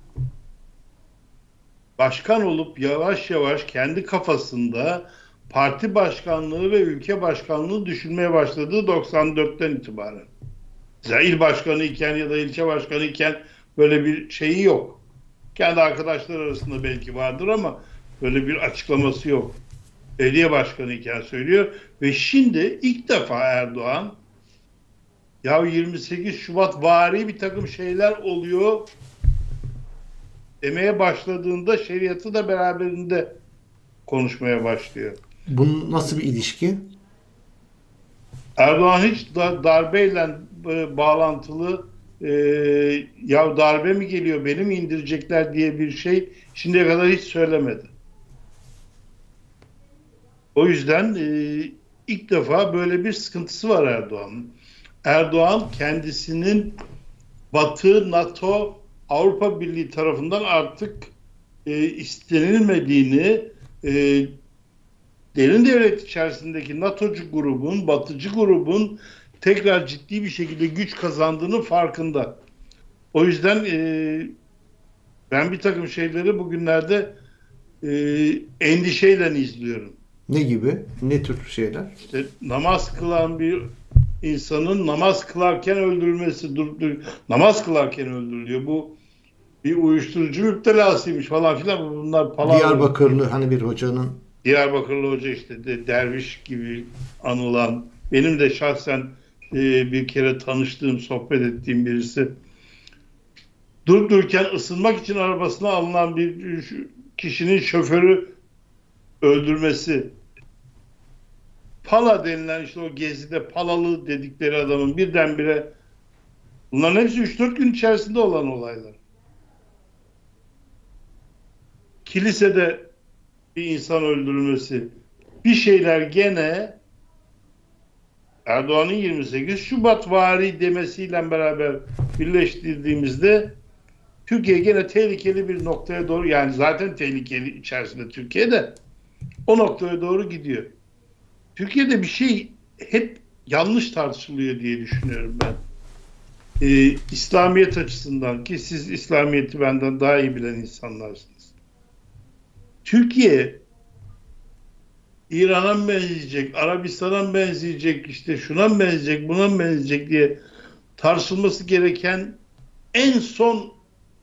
Başkan olup yavaş yavaş kendi kafasında parti başkanlığı ve ülke başkanlığı düşünmeye başladığı 94'ten itibaren. Mesela il başkanı iken ya da ilçe başkanı iken böyle bir şeyi yok. Kendi arkadaşlar arasında belki vardır ama böyle bir açıklaması yok. Belediye başkanı iken söylüyor ve şimdi ilk defa Erdoğan ya 28 Şubat vari bir takım şeyler oluyor demeye başladığında şeriatı da beraberinde konuşmaya başlıyor. Bunun nasıl bir ilişki? Erdoğan hiç darbeyle bağlantılı ya darbe mi geliyor, beni mi indirecekler diye bir şey şimdiye kadar hiç söylemedi. O yüzden ilk defa böyle bir sıkıntısı var Erdoğan'ın. Erdoğan kendisinin Batı, NATO, Avrupa Birliği tarafından artık istenilmediğini, derin devlet içerisindeki NATO'cu grubun, Batıcı grubun tekrar ciddi bir şekilde güç kazandığının farkında. O yüzden ben bir takım şeyleri bugünlerde endişeyle izliyorum. Ne gibi? Ne tür şeyler? İşte namaz kılan bir insanın namaz kılarken öldürülmesi, namaz kılarken öldürülüyor. Bu bir uyuşturucu müptelasıymış falan filan. Bunlar palavra. Diyarbakırlı hani bir hocanın. Diyarbakırlı hoca işte derviş gibi anılan, benim de şahsen bir kere tanıştığım, sohbet ettiğim birisi. Durup dururken ısınmak için arabasına alınan bir kişinin şoförü öldürmesi. Pala denilen, işte o gezide Palalı dedikleri adamın birdenbire, bunların hepsi 3-4 gün içerisinde olan olaylar. Kilisede bir insan öldürülmesi. Bir şeyler gene Erdoğan'ın 28 Şubat vari demesiyle beraber birleştirdiğimizde Türkiye gene tehlikeli bir noktaya doğru, yani zaten tehlikeli içerisinde Türkiye'de, o noktaya doğru gidiyor. Türkiye'de bir şey hep yanlış tartışılıyor diye düşünüyorum ben. İslamiyet açısından, ki siz İslamiyet'i benden daha iyi bilen insanlarsınız. Türkiye İran'a mı benzeyecek, Arabistan'a mı benzeyecek, işte şuna mı benzeyecek, buna mı benzeyecek diye tartışılması gereken en son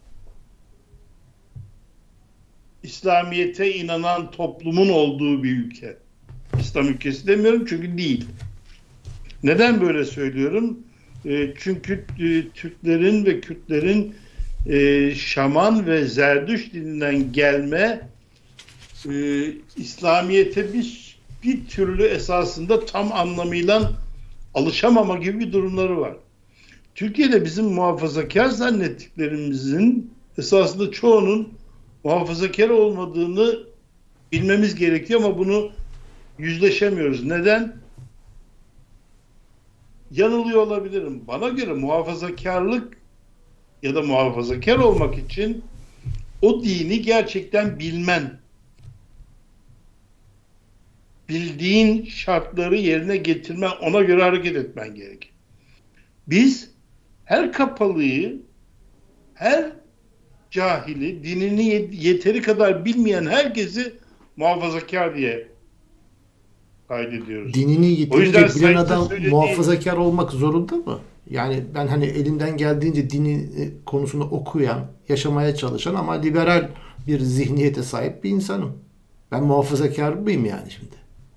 İslamiyet'e inanan toplumun olduğu bir ülke. İslam ülkesi demiyorum çünkü değil. Neden böyle söylüyorum? Çünkü Türklerin ve Kürtlerin Şaman ve Zerdüşt dininden gelme İslamiyet'e bir türlü esasında tam anlamıyla alışamama gibi bir durumları var. Türkiye'de bizim muhafazakar zannettiklerimizin esasında çoğunun muhafazakar olmadığını bilmemiz gerekiyor ama bunu yüzleşemiyoruz. Neden? Yanılıyor olabilirim. Bana göre muhafazakarlık ya da muhafazakar olmak için o dini gerçekten bilmen, bildiğin şartları yerine getirmen, ona göre hareket etmen gerek. Biz her kapalıyı, her cahili, dinini yeteri kadar bilmeyen herkesi muhafazakar diye kaydediyoruz. Dinini yeterince bilen adam muhafazakar olmak zorunda mı? Yani ben hani elimden geldiğince dini konusunu okuyan, yaşamaya çalışan ama liberal bir zihniyete sahip bir insanım. Ben muhafazakar mıyım yani şimdi?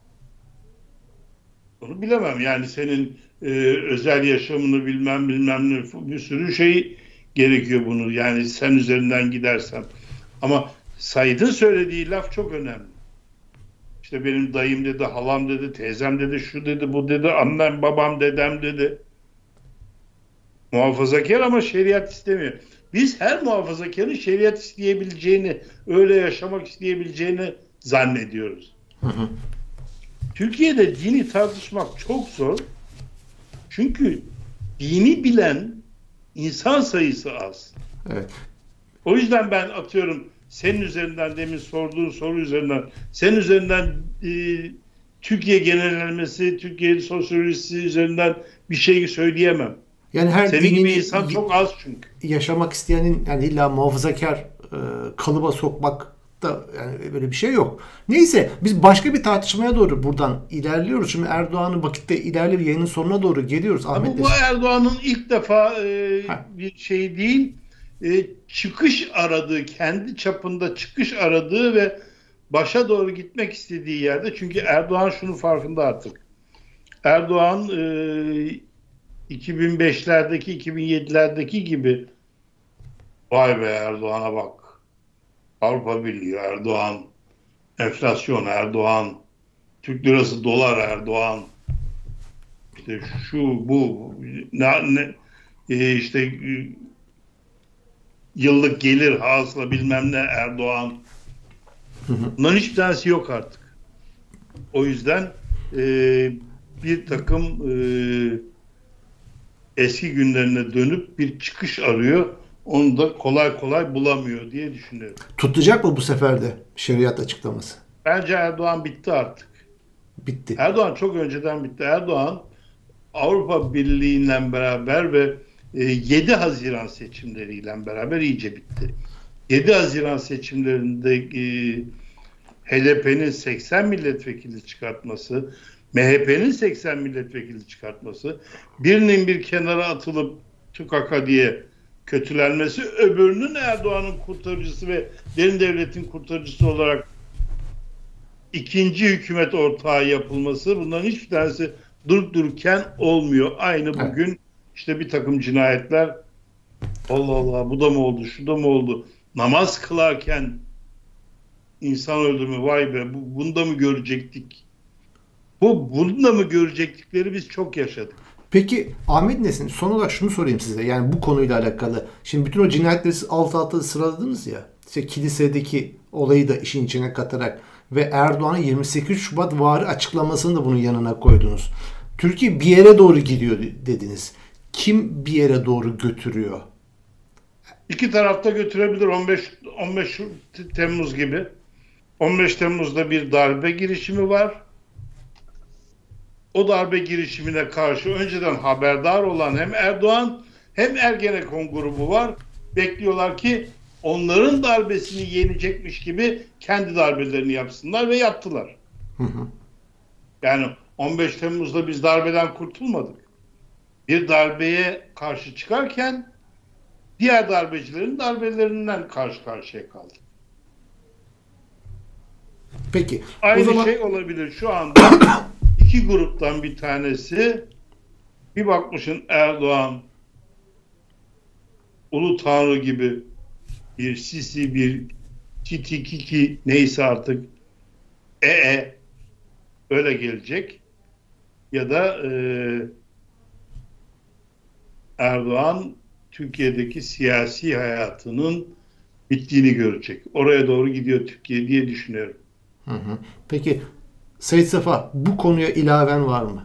Onu bilemem. Yani senin özel yaşamını bilmem ne, bir sürü şey gerekiyor bunu. Yani sen üzerinden gidersen. Ama Said'in söylediği laf çok önemli. İşte benim dayım dedi, halam dedi, teyzem dedi, şu dedi, bu dedi, annem, babam, dedem dedi. Muhafazakar ama şeriat istemiyor. Biz her muhafazakarın şeriat isteyebileceğini, öyle yaşamak isteyebileceğini zannediyoruz. Hı hı. Türkiye'de dini tartışmak çok zor. Çünkü dini bilen insan sayısı az. Evet. O yüzden ben atıyorum senin üzerinden, demin sorduğun soru üzerinden, senin üzerinden Türkiye genellemesi, Türkiye sosyolojisi üzerinden bir şey söyleyemem. Yani her senin gibi insan çok az çünkü. Yaşamak isteyenin yani illa muhafazakar kalıba sokmak da yani böyle bir şey yok. Neyse biz başka bir tartışmaya doğru buradan ilerliyoruz. Şimdi Erdoğan'ın vakitte ilerliyor, yayının sonuna doğru geliyoruz. Ama bu Erdoğan'ın ilk defa bir şey değil, çıkış aradığı, kendi çapında çıkış aradığı ve başa doğru gitmek istediği yerde. Çünkü Erdoğan şunun farkında artık. Erdoğan 2005'lerdeki, 2007'lerdeki gibi vay be Erdoğan'a bak. Avrupa Birliği Erdoğan, enflasyon Erdoğan, Türk lirası dolar Erdoğan, işte şu bu işte yıllık gelir hasıla bilmem ne Erdoğan. Bunların hiçbir tanesi yok artık. O yüzden bir takım eski günlerine dönüp bir çıkış arıyor. Onu da kolay kolay bulamıyor diye düşünüyorum. Tutacak mı bu sefer de şeriat açıklaması? Bence Erdoğan bitti artık. Bitti. Erdoğan çok önceden bitti. Erdoğan Avrupa Birliği'yle beraber ve 7 Haziran seçimleriyle beraber iyice bitti. 7 Haziran seçimlerinde HDP'nin 80 milletvekili çıkartması, MHP'nin 80 milletvekili çıkartması, birinin bir kenara atılıp TÜKAK'a diye kötülenmesi, öbürünün Erdoğan'ın kurtarıcısı ve derin devletin kurtarıcısı olarak ikinci hükümet ortağı yapılması, bunların hiçbir tanesi durup dururken olmuyor. Aynı bugün işte bir takım cinayetler, Allah Allah bu da mı oldu, şu da mı oldu? Namaz kılarken insan öldürme, vay be bunu da mı görecektik? Bunu da mı görecektikleri biz çok yaşadık. Peki Ahmet Nesin, son olarak şunu sorayım size. Yani bu konuyla alakalı. Şimdi bütün o cinayetleri siz alt alta sıraladınız ya. İşte kilisedeki olayı da işin içine katarak ve Erdoğan'ın 28 Şubat vari açıklamasını da bunun yanına koydunuz. Türkiye bir yere doğru gidiyor dediniz. Kim bir yere doğru götürüyor? İki tarafta götürebilir. 15 Temmuz gibi. 15 Temmuz'da bir darbe girişimi var. O darbe girişimine karşı önceden haberdar olan hem Erdoğan hem Ergenekon grubu var. Bekliyorlar ki onların darbesini yenecekmiş gibi kendi darbelerini yapsınlar ve yaptılar. Yani 15 Temmuz'da biz darbeden kurtulmadık. Bir darbeye karşı çıkarken diğer darbecilerin darbelerinden karşı karşıya kaldık. Peki. Aynı o zaman şey olabilir şu anda. İki gruptan bir tanesi, bir bakmışın Erdoğan Ulu Tanrı gibi bir Sisi, bir Kiki neyse artık öyle gelecek, ya da Erdoğan Türkiye'deki siyasi hayatının bittiğini görecek. Oraya doğru gidiyor Türkiye diye düşünüyorum. Peki Seyit Safa, bu konuya ilaven var mı?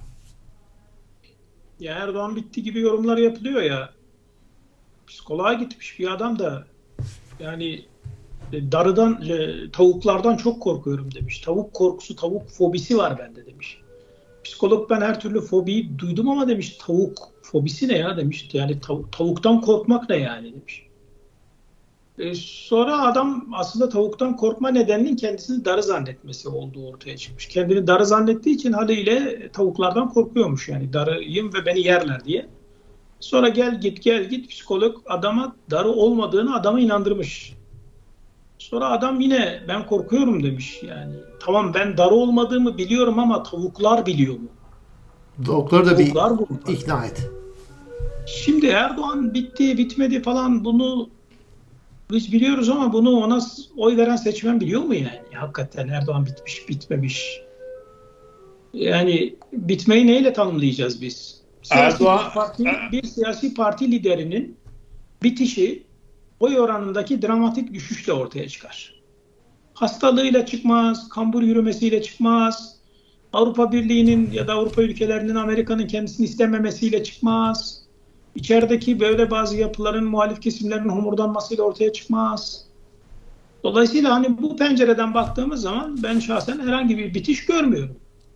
Ya Erdoğan bitti gibi yorumlar yapılıyor ya. Psikoloğa gitmiş bir adam da yani darıdan, tavuklardan çok korkuyorum demiş. Tavuk korkusu, tavuk fobisi var bende demiş. Psikolog ben her türlü fobiyi duydum ama demiş tavuk fobisi ne ya demiş. Yani tavuktan korkmak ne yani demiş. Sonra adam aslında tavuktan korkma nedeninin kendisini darı zannetmesi olduğu ortaya çıkmış. Kendini darı zannettiği için haliyle tavuklardan korkuyormuş yani darıyım ve beni yerler diye. Sonra gel git psikolog adama darı olmadığını adama inandırmış. Sonra adam yine ben korkuyorum demiş yani. Tamam ben darı olmadığımı biliyorum ama tavuklar biliyor mu? Doktor da bir ikna et. Şimdi Erdoğan bitti bitmedi falan bunu biz biliyoruz ama bunu ona oy veren seçmen biliyor mu yani? Hakikaten Erdoğan bitmiş, bitmemiş. Yani bitmeyi neyle tanımlayacağız biz? Bir siyasi parti liderinin bitişi oy oranındaki dramatik düşüşle ortaya çıkar. Hastalığıyla çıkmaz, kambur yürümesiyle çıkmaz, Avrupa Birliği'nin ya da Avrupa ülkelerinin Amerika'nın kendisini istememesiyle çıkmaz. İçerideki böyle bazı yapıların, muhalif kesimlerin homurdanmasıyla ortaya çıkmaz. Dolayısıyla hani bu pencereden baktığımız zaman ben şahsen herhangi bir bitiş görmüyorum.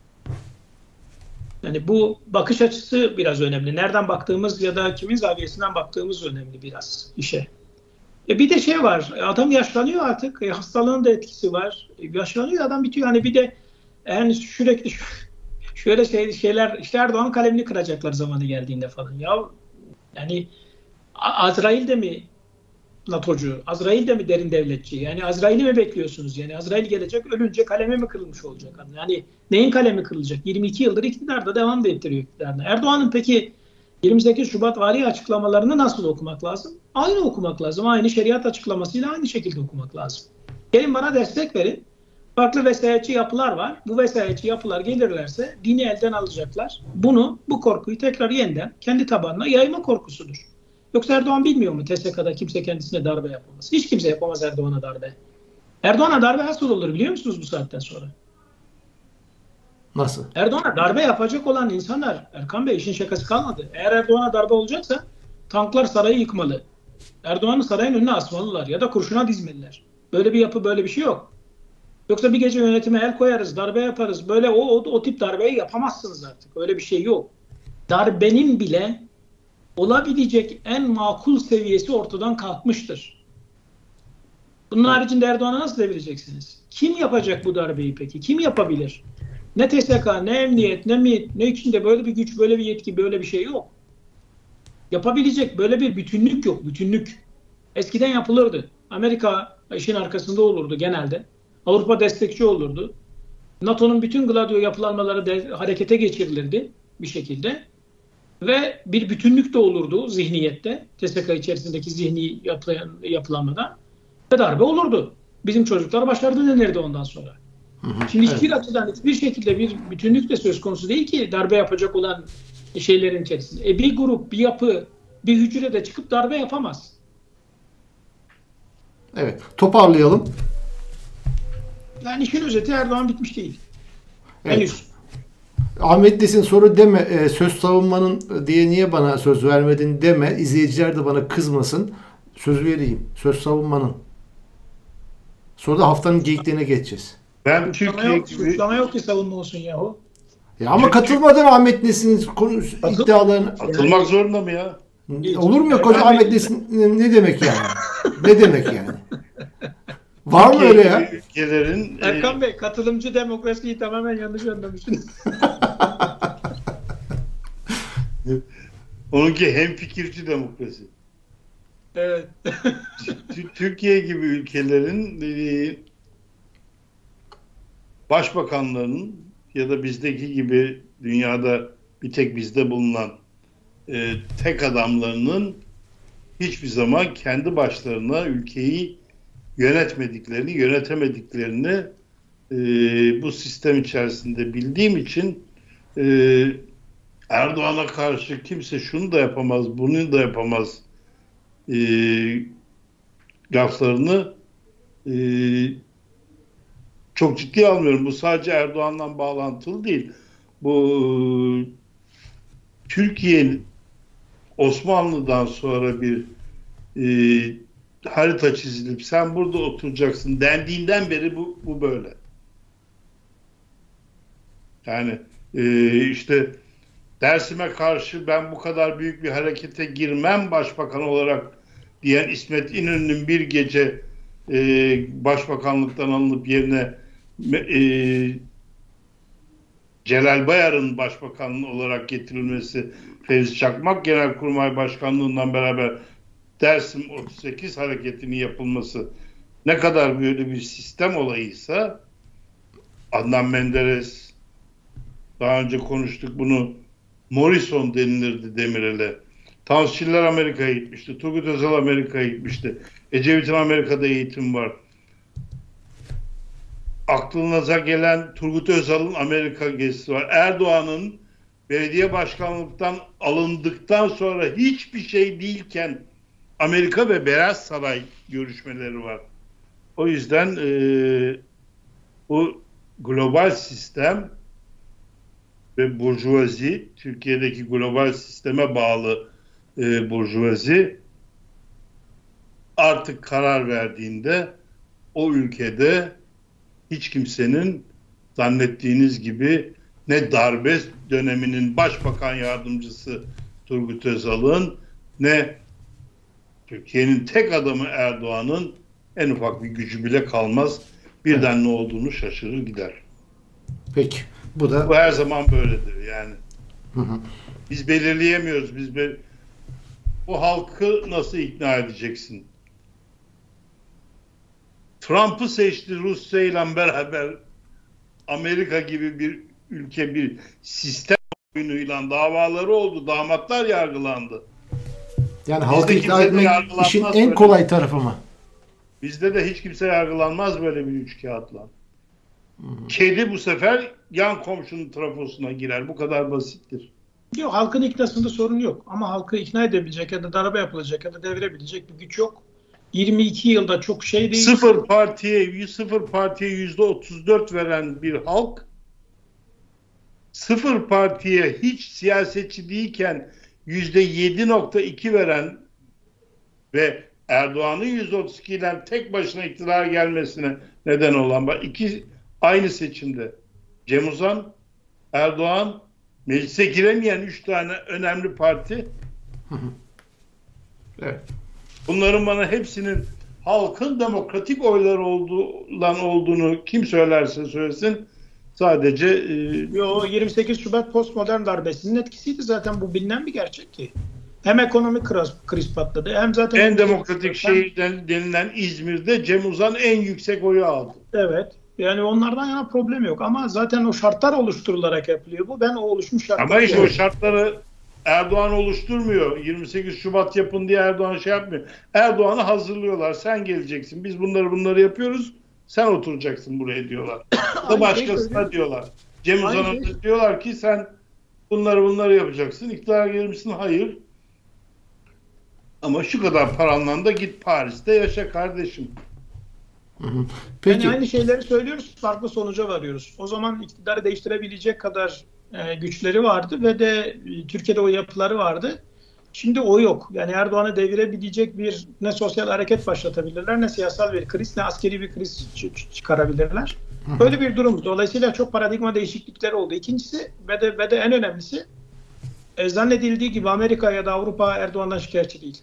Yani bu bakış açısı biraz önemli. Nereden baktığımız ya da kimin zaviyesinden baktığımız önemli biraz işe. Bir de şey var, adam yaşlanıyor artık, hastalığın da etkisi var. Yaşlanıyor adam bitiyor. Hani bir de yani sürekli şöyle şeyler, işte Erdoğan kalemini kıracaklar zamanı geldiğinde falan. Ya yani Azrail de mi NATO'cu, Azrail de mi derin devletçi? Yani Azrail'i mi bekliyorsunuz? Yani Azrail gelecek, ölünce kalemi mi kırılmış olacak? Yani neyin kalemi kırılacak? 22 yıldır iktidarda devam da ettiriyor iktidarına. Erdoğan'ın peki 28 Şubat vari açıklamalarını nasıl okumak lazım? Aynı okumak lazım. Aynı şeriat açıklamasıyla aynı şekilde okumak lazım. Gelin bana destek verin. Farklı vesayetçi yapılar var. Bu vesayetçi yapılar gelirlerse dini elden alacaklar. Bu korkuyu tekrar yeniden kendi tabanına yayma korkusudur. Yoksa Erdoğan bilmiyor mu TSK'da kimse kendisine darbe yapamaz? Hiç kimse yapamaz Erdoğan'a darbe. Erdoğan'a darbe nasıl olur biliyor musunuz bu saatten sonra? Nasıl? Erdoğan'a darbe yapacak olan insanlar, Erkan Bey işin şakası kalmadı. Eğer Erdoğan'a darbe olacaksa tanklar sarayı yıkmalı. Erdoğan'ı sarayın önüne asmalılar ya da kurşuna dizmeliler. Böyle bir yapı, böyle bir şey yok. Yoksa bir gece yönetime el koyarız, darbe yaparız. Böyle o tip darbeyi yapamazsınız artık. Öyle bir şey yok. Darbenin bile olabilecek en makul seviyesi ortadan kalkmıştır. Bunun haricinde Erdoğan'a nasıl devireceksiniz? Kim yapacak bu darbeyi peki? Kim yapabilir? Ne TSK, ne emniyet, ne MİT, ne içinde böyle bir güç, böyle bir yetki, böyle bir şey yok. Yapabilecek böyle bir bütünlük yok. Bütünlük. Eskiden yapılırdı. Amerika işin arkasında olurdu genelde. Avrupa destekçi olurdu. NATO'nun bütün Gladio yapılanmaları harekete geçirilirdi bir şekilde. Ve bir bütünlük de olurdu zihniyette. TSK içerisindeki zihni yapılanmada. Ve darbe olurdu. Bizim çocuklar başardı denirdi ondan sonra. Şimdi hiçbir açıdan hiçbir şekilde bir bütünlük de söz konusu değil ki darbe yapacak olan şeylerin içerisinde. Bir grup, bir yapı, bir hücre de çıkıp darbe yapamaz. Evet. Toparlayalım. Yani işin özeti Erdoğan bitmiş değil. Evet. Henüz. Ahmet Nesin soru deme, söz savunmanın diye niye bana söz vermedin deme. İzleyiciler de bana kızmasın. Söz vereyim. Söz savunmanın. Sonra da haftanın geyiklerine geçeceğiz. Ben Türkiye gibi... Suçlama yok ki savunma olsun yahu. Ya ama katılmadın Ahmet Nesin'in iddialarına. Katılmak zorunda mı ya? Olur mu ya? Koca Ahmet Nesin ne demek yani? Ne demek yani? Var mı öyle ya? Ülkelerin, Erkan Bey, katılımcı demokrasiyi tamamen yanlış anlamışsınız. Onunki hemfikirci demokrasi. Evet. Türkiye gibi ülkelerin başbakanlarının ya da bizdeki gibi dünyada bir tek bizde bulunan tek adamlarının hiçbir zaman kendi başlarına ülkeyi yönetemediklerini bu sistem içerisinde bildiğim için Erdoğan'a karşı kimse şunu da yapamaz, bunu da yapamaz laflarını çok ciddi almıyorum. Bu sadece Erdoğan'la bağlantılı değil. Bu Türkiye'nin Osmanlı'dan sonra bir harita çizilip sen burada oturacaksın dendiğinden beri bu böyle. Yani işte Dersim'e karşı ben bu kadar büyük bir harekete girmem başbakan olarak diyen İsmet İnönü'nün bir gece başbakanlıktan alınıp yerine Celal Bayar'ın başbakanlığı olarak getirilmesi, Fevzi Çakmak Genelkurmay Başkanlığı'ndan beraber Dersim 38 hareketinin yapılması ne kadar böyle bir sistem olayıysa Adnan Menderes, daha önce konuştuk bunu, Morrison denilirdi Demirel'e. Tansiçiller Amerika'ya gitmişti. Turgut Özal Amerika'ya gitmişti. Ecevit'in Amerika'da eğitim var. Aklınıza gelen Turgut Özal'ın Amerika gezisi var. Erdoğan'ın belediye başkanlıktan alındıktan sonra hiçbir şey değilken Amerika ve Beyaz Saray görüşmeleri var. O yüzden bu global sistem ve burjuvazi, Türkiye'deki global sisteme bağlı burjuvazi artık karar verdiğinde o ülkede hiç kimsenin zannettiğiniz gibi ne darbe döneminin başbakan yardımcısı Turgut Özal'ın ne Türkiye'nin tek adamı Erdoğan'ın en ufak bir gücü bile kalmaz. Birden ne olduğunu şaşırır gider. Peki. Bu her zaman böyledir yani. Biz belirleyemiyoruz. Bu halkı nasıl ikna edeceksin? Trump'ı seçti Rusya ile beraber, Amerika gibi bir ülke bir sistem oyunuyla davaları oldu. Damatlar yargılandı. Yani halkı ikna etmek işin en kolay tarafı mı? Bizde de hiç kimse yargılanmaz böyle bir üç kağıtla. Kedi bu sefer yan komşunun trafosuna girer. Bu kadar basittir. Yok, halkın iknasında sorun yok. Ama halkı ikna edebilecek ya da darbe yapılacak ya da devirebilecek bir güç yok. 22 yılda çok şey değil. Sıfır partiye %34 veren bir halk, sıfır partiye hiç siyasetçi değilken %7.2 veren ve Erdoğan'ın %32 ile tek başına iktidara gelmesine neden olan aynı seçimde Cem Uzan, Erdoğan, meclise giremeyen 3 tane önemli parti. Evet. Bunların bana hepsinin halkın demokratik oylar olduğunu kim söylerse söylesin sadece 28 Şubat postmodern darbesinin etkisiydi zaten, bu bilinen bir gerçek ki. Hem ekonomik kriz patladı hem zaten en demokratik şehir denilen İzmir'de Cem Uzan en yüksek oyu aldı. Evet. Yani onlardan yana problem yok ama zaten o şartlar oluşturularak yapılıyor bu. Ben o oluşmuş şartları... Ama işte o şartları Erdoğan oluşturmuyor. 28 Şubat yapın diye Erdoğan şey yapmıyor. Erdoğan'ı hazırlıyorlar. Sen geleceksin. Biz bunları yapıyoruz. Sen oturacaksın buraya diyorlar. Da başkasına diyorlar. Cem Uzan'a diyorlar ki sen bunları yapacaksın. İktidara gelir misin? Hayır. Ama şu kadar paranla da git Paris'te yaşa kardeşim. Peki. Yani aynı şeyleri söylüyoruz, farklı sonuca varıyoruz. O zaman iktidarı değiştirebilecek kadar güçleri vardı ve de Türkiye'de o yapıları vardı. Şimdi o yok. Yani Erdoğan'ı devirebilecek bir ne sosyal hareket başlatabilirler, ne siyasal bir kriz, ne askeri bir kriz çıkarabilirler. Böyle bir durum. Dolayısıyla çok paradigma değişiklikleri oldu. İkincisi ve de en önemlisi zannedildiği gibi Amerika ya da Avrupa Erdoğan'dan şikayetçi değil.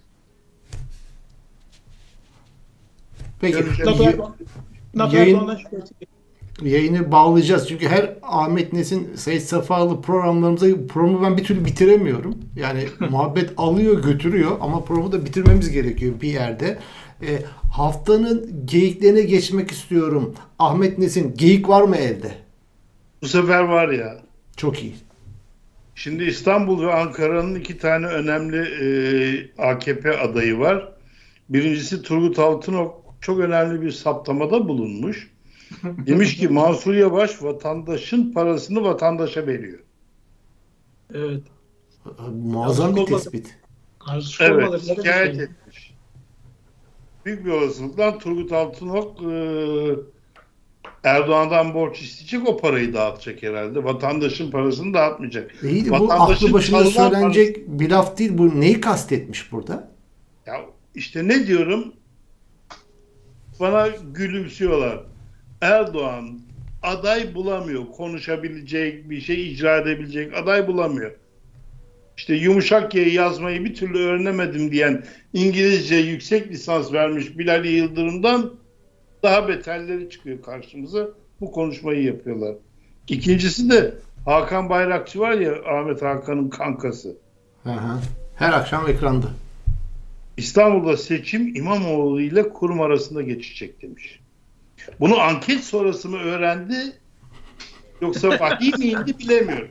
Peki. Erdoğan'dan şikayetçi değil. Yayını bağlayacağız. Çünkü her Ahmet Nesin, Seyit Safalı programı ben bir türlü bitiremiyorum. Yani muhabbet alıyor götürüyor ama programı da bitirmemiz gerekiyor bir yerde. Haftanın geyiklerine geçmek istiyorum. Ahmet Nesin, geyik var mı evde? Bu sefer var ya. Çok iyi. Şimdi İstanbul ve Ankara'nın 2 tane önemli AKP adayı var. Birincisi Turgut Altınok çok önemli bir saptamada bulunmuş. Demiş ki Mansur Yavaş vatandaşın parasını vatandaşa veriyor. Evet. Muazzam bir tespit. Evet, şikayet etmiş. Büyük bir olasılıkla Turgut Altınok Erdoğan'dan borç isteyecek, o parayı dağıtacak herhalde. Vatandaşın parasını dağıtmayacak. İyi de bu aklı başında söylenecek bir laf değil. Bu neyi kastetmiş burada? Ya işte ne diyorum? Bana gülümsüyorlar. Erdoğan aday bulamıyor. Konuşabilecek, bir şey icra edebilecek aday bulamıyor. İşte yumuşak Y'yi yazmayı bir türlü öğrenemedim diyen İngilizce yüksek lisans vermiş Bilal Yıldırım'dan daha beterleri çıkıyor karşımıza. Bu konuşmayı yapıyorlar. İkincisi de Hakan Bayrakçı var ya, Ahmet Hakan'ın kankası. Her akşam ekranda. İstanbul'da seçim İmamoğlu ile kurum arasında geçecek demiş. Bunu anket sonrası mı öğrendi yoksa vahiy mi indi bilemiyorum.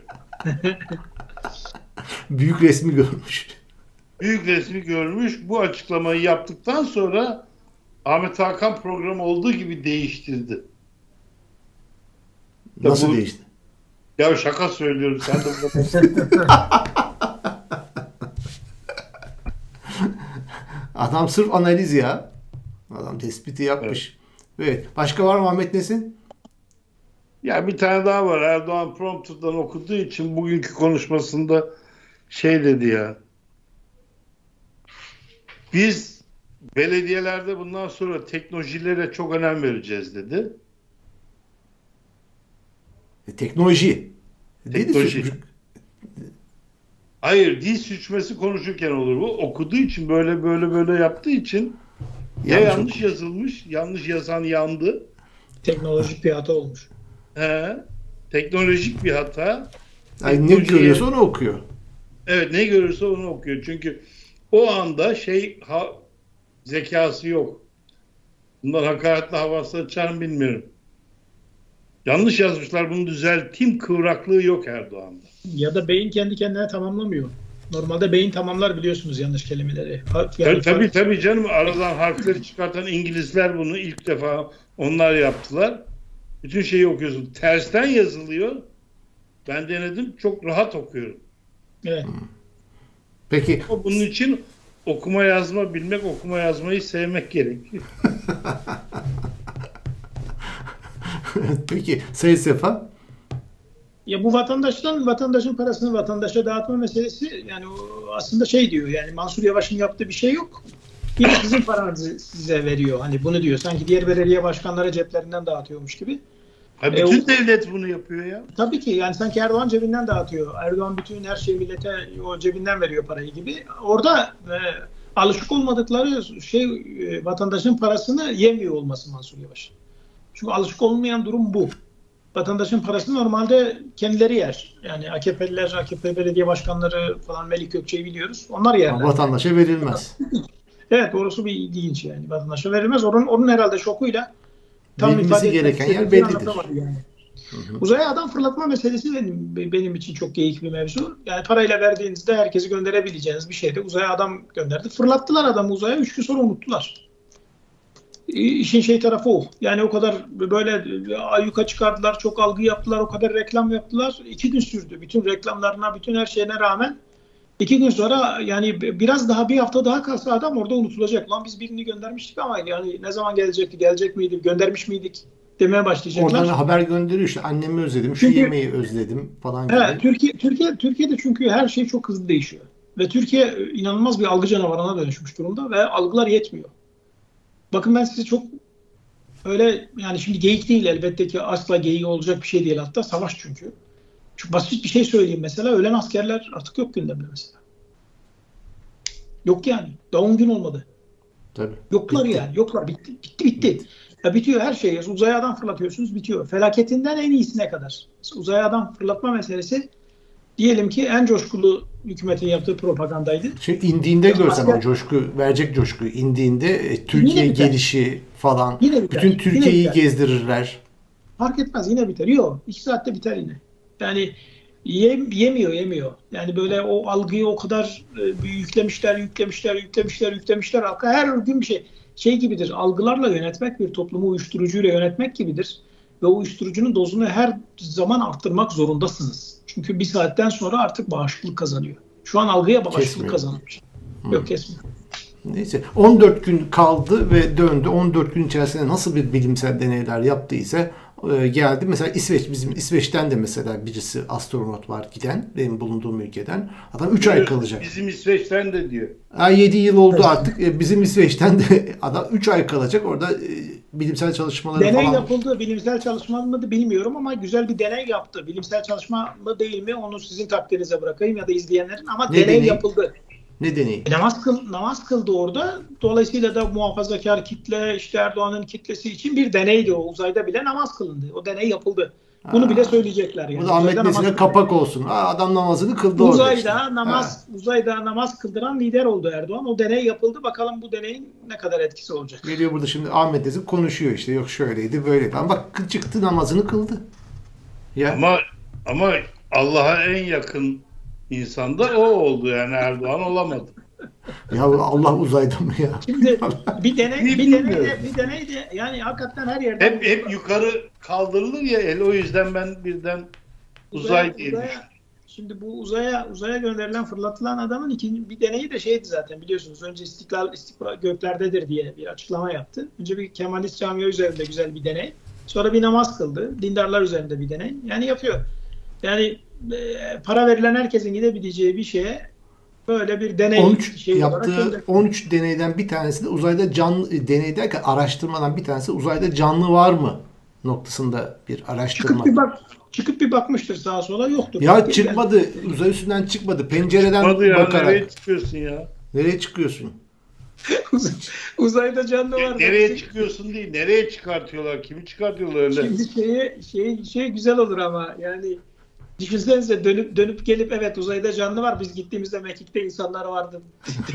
Büyük resmi görmüş. Büyük resmi görmüş. Bu açıklamayı yaptıktan sonra Ahmet Hakan programı olduğu gibi değiştirdi. Nasıl değişti? Ya şaka söylüyorum. Sen de Adam sırf analiz ya. Adam tespiti yapmış. Evet. Başka var mı Ahmet Nesin? Ya bir tane daha var. Erdoğan prompterdan okuduğu için bugünkü konuşmasında şey dedi ya. Biz belediyelerde bundan sonra teknolojilere çok önem vereceğiz dedi. Teknoloji. Teknoloji. Hayır, dil suçması konuşurken olur bu. Okuduğu için böyle yaptığı için ya yanlış yazılmış, yanlış yazan yandı. Teknolojik bir hata olmuş. Teknolojik bir hata. Yani ne görüyorsa onu okuyor. Evet, ne görürse onu okuyor. Çünkü o anda zekası yok. Bunlar hakaretle havası açar mı bilmiyorum. Yanlış yazmışlar, bunu düzelteyim kıvraklığı yok Erdoğan'da. Ya da beyin kendi kendine tamamlamıyor. Normalde beyin tamamlar biliyorsunuz yanlış kelimeleri. Tabii canım, aradan harfleri çıkartan İngilizler bunu ilk defa onlar yaptılar. Bütün şeyi okuyorsun. Tersten yazılıyor. Ben denedim, çok rahat okuyorum. Evet. Peki. Bunun için okuma yazma bilmek, okuma yazmayı sevmek gerekiyor. Peki Sayın Sefa? Ya bu vatandaşın parasını vatandaşa dağıtma meselesi, yani aslında şey diyor, yani Mansur Yavaş'ın yaptığı bir şey yok. Yine sizin paranızı size veriyor. Hani bunu diyor. Sanki diğer belediye başkanları ceplerinden dağıtıyormuş gibi. Bütün devlet bunu yapıyor ya. Tabii ki, yani sanki Erdoğan cebinden dağıtıyor. Erdoğan bütün her şeyi millete o cebinden veriyor parayı gibi. Orada alışık olmadıkları vatandaşın parasını yemiyor olması Mansur Yavaş. Çünkü alışık olmayan durum bu. Vatandaşın parasını normalde kendileri yer. Yani AKP'liler, AKP belediye başkanları falan, Melik Gökçe'yi biliyoruz. Onlar yerler. Vatandaşa verilmez. Evet, orası bir ilginç yani. Vatandaşa verilmez. Onun herhalde şokuyla tam verilmesi gereken yer bellidir. Yani. Uzaya adam fırlatma meselesi benim için çok geyik bir mevzu. Yani parayla verdiğinizde herkesi gönderebileceğiniz bir şeyde uzaya adam gönderdi. Fırlattılar adamı uzaya, 3 gün sonra unuttular. İşin tarafı o. Yani o kadar böyle ayyuka çıkardılar, çok algı yaptılar, o kadar reklam yaptılar. 2 gün sürdü. Bütün reklamlarına, bütün her şeyine rağmen 2 gün sonra, yani biraz daha, bir hafta daha kalsa adam orada unutulacak. Lan biz birini göndermiştik ama yani ne zaman gelecekti, gelecek miydi, göndermiş miydik demeye başlayacaklar. Oradan haber gönderiyor işte, annemi özledim, şu yemeği özledim falan gibi. Evet, Türkiye'de çünkü her şey çok hızlı değişiyor. Ve Türkiye inanılmaz bir algı canavarına dönüşmüş durumda ve algılar yetmiyor. Bakın ben size çok öyle, yani şimdi geyik değil elbette ki, asla geyiği olacak bir şey değil, hatta savaş çünkü. Çok basit bir şey söyleyeyim mesela, ölen askerler artık yok gündemde mesela. Yok yani. Daha 10 gün olmadı. Tabii. Yoklar bitti. Yani. Yoklar. Bitti. Ya bitiyor her şey. Uzaya adam fırlatıyorsunuz, bitiyor. Felaketinden en iyisine kadar. Uzaya adam fırlatma meselesi diyelim ki en coşkulu hükümetin yaptığı propagandaydı. Şimdi indiğinde görsem o coşku, verecek coşkuyu indiğinde Türkiye gelişi falan, bütün Türkiye'yi gezdirirler. Fark etmez, yine biter. Yok, 2 saatte biter yine. Yani yemiyor. Yani böyle o algıyı o kadar yüklemişler. Halka her gün bir şey gibidir. Algılarla yönetmek, bir toplumu uyuşturucuyla yönetmek gibidir. Ve o uyuşturucunun dozunu her zaman arttırmak zorundasınız. Çünkü bir saatten sonra artık bağışıklık kazanıyor. Şu an algıya bağışıklık kazanmış. Yok, kesmiyor. Neyse, 14 gün kaldı ve döndü. 14 gün içerisinde nasıl bir bilimsel deneyler yaptıysa geldi. Mesela bizim İsveç'ten de mesela birisi astronot var giden, benim bulunduğum ülkeden. Adam 3 ay kalacak. Bizim İsveç'ten de diyor. 7 yıl oldu artık. Bizim İsveç'ten de adam 3 ay kalacak. Orada bilimsel çalışmaları deney falan. Yapıldı. Bilimsel çalışma mı bilmiyorum ama güzel bir deney yaptı. Bilimsel çalışma mı değil mi onu sizin takdirinize bırakayım ya da izleyenlerin, ama deney yapıldı. Ne deneyi? Namaz kıldı orada. Dolayısıyla da muhafazakar kitle, işte Erdoğan'ın kitlesi için bir deneydi o. Uzayda bile namaz kılındı. O deney yapıldı. Bunu bile söyleyecekler yani. Bu da Ahmet Nesin'e kapak olsun. Adam namazını kıldı orada. Uzayda namaz kıldıran lider oldu Erdoğan. O deney yapıldı. Bakalım bu deneyin ne kadar etkisi olacak. Geliyor burada şimdi Ahmet Nesin konuşuyor işte. Yok şöyleydi böyleydi. Ama bak çıktı, namazını kıldı. Ya. Ama Allah'a en yakın insan da o oldu yani, Erdoğan olamadı. Ya Allah uzayda mı ya? Şimdi bir deney de yani hakikaten her yerde. Hep yukarı kaldırılır ya el, o yüzden ben birden uzay diye düşündüm. Şimdi bu uzaya gönderilen, fırlatılan adamın ikinci bir deneyi de şeydi zaten, biliyorsunuz. Önce İstiklal göklerdedir diye bir açıklama yaptı. Önce bir Kemalist Camii üzerinde güzel bir deney. Sonra bir namaz kıldı. Dindarlar üzerinde bir deney. Yani yapıyor. Yani para verilen herkesin gidebileceği bir şeye böyle bir deney 13 yaptığı 13 deneyden bir tanesi de uzayda canlı, deney derken araştırmadan bir tanesi uzayda canlı var mı noktasında bir araştırma. Çıkıp bir bakmıştır sağa sola, yoktur. Ya çıkmadı. Yani. Uzay üstünden çıkmadı. Pencereden bakarak. Nereye çıkıyorsun ya? Nereye çıkıyorsun? Uzayda canlı var. Nereye çıkıyorsun değil. Nereye çıkartıyorlar? Kimi çıkartıyorlar öyle? Şimdi şey güzel olur ama yani düşünsenize, dönüp gelip evet uzayda canlı var. Biz gittiğimizde mekikte insanlar vardı.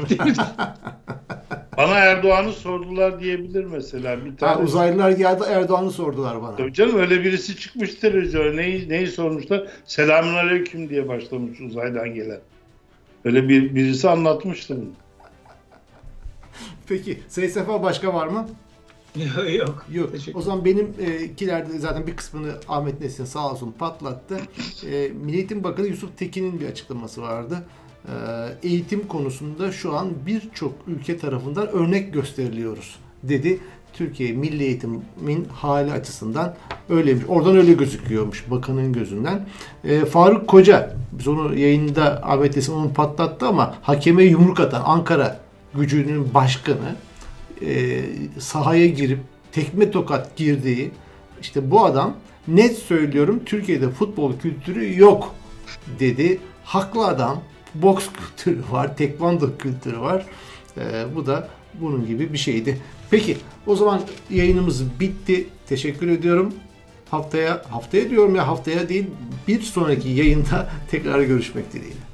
Bana Erdoğan'ı sordular diyebilir mesela. Bir tane. Uzaylılar geldi, Erdoğan'ı sordular bana. Tabii canım, öyle birisi çıkmış televizyona. Neyi sormuşlar? Selamünaleyküm diye başlamış uzaydan gelen. Öyle birisi anlatmıştı. Peki Sayın Sefa, başka var mı? Yok. O zaman benimkilerde zaten bir kısmını Ahmet Nesin sağ olsun patlattı. Milli Eğitim Bakanı Yusuf Tekin'in bir açıklaması vardı. Eğitim konusunda şu an birçok ülke tarafından örnek gösteriliyoruz dedi. Türkiye milli eğitimin hali açısından öyleymiş. Oradan öyle gözüküyormuş bakanın gözünden. Faruk Koca, biz onu yayında Ahmet Nesin onu patlattı ama hakeme yumruk atan Ankara Gücü'nün başkanı, sahaya girip tekme tokat girdiği, işte bu adam net söylüyorum Türkiye'de futbol kültürü yok dedi. Haklı adam. Boks kültürü var, tekvando kültürü var. Bu da bunun gibi bir şeydi. Peki o zaman yayınımız bitti. Teşekkür ediyorum. Haftaya diyorum ya, haftaya değil, bir sonraki yayında tekrar görüşmek dileğiyle.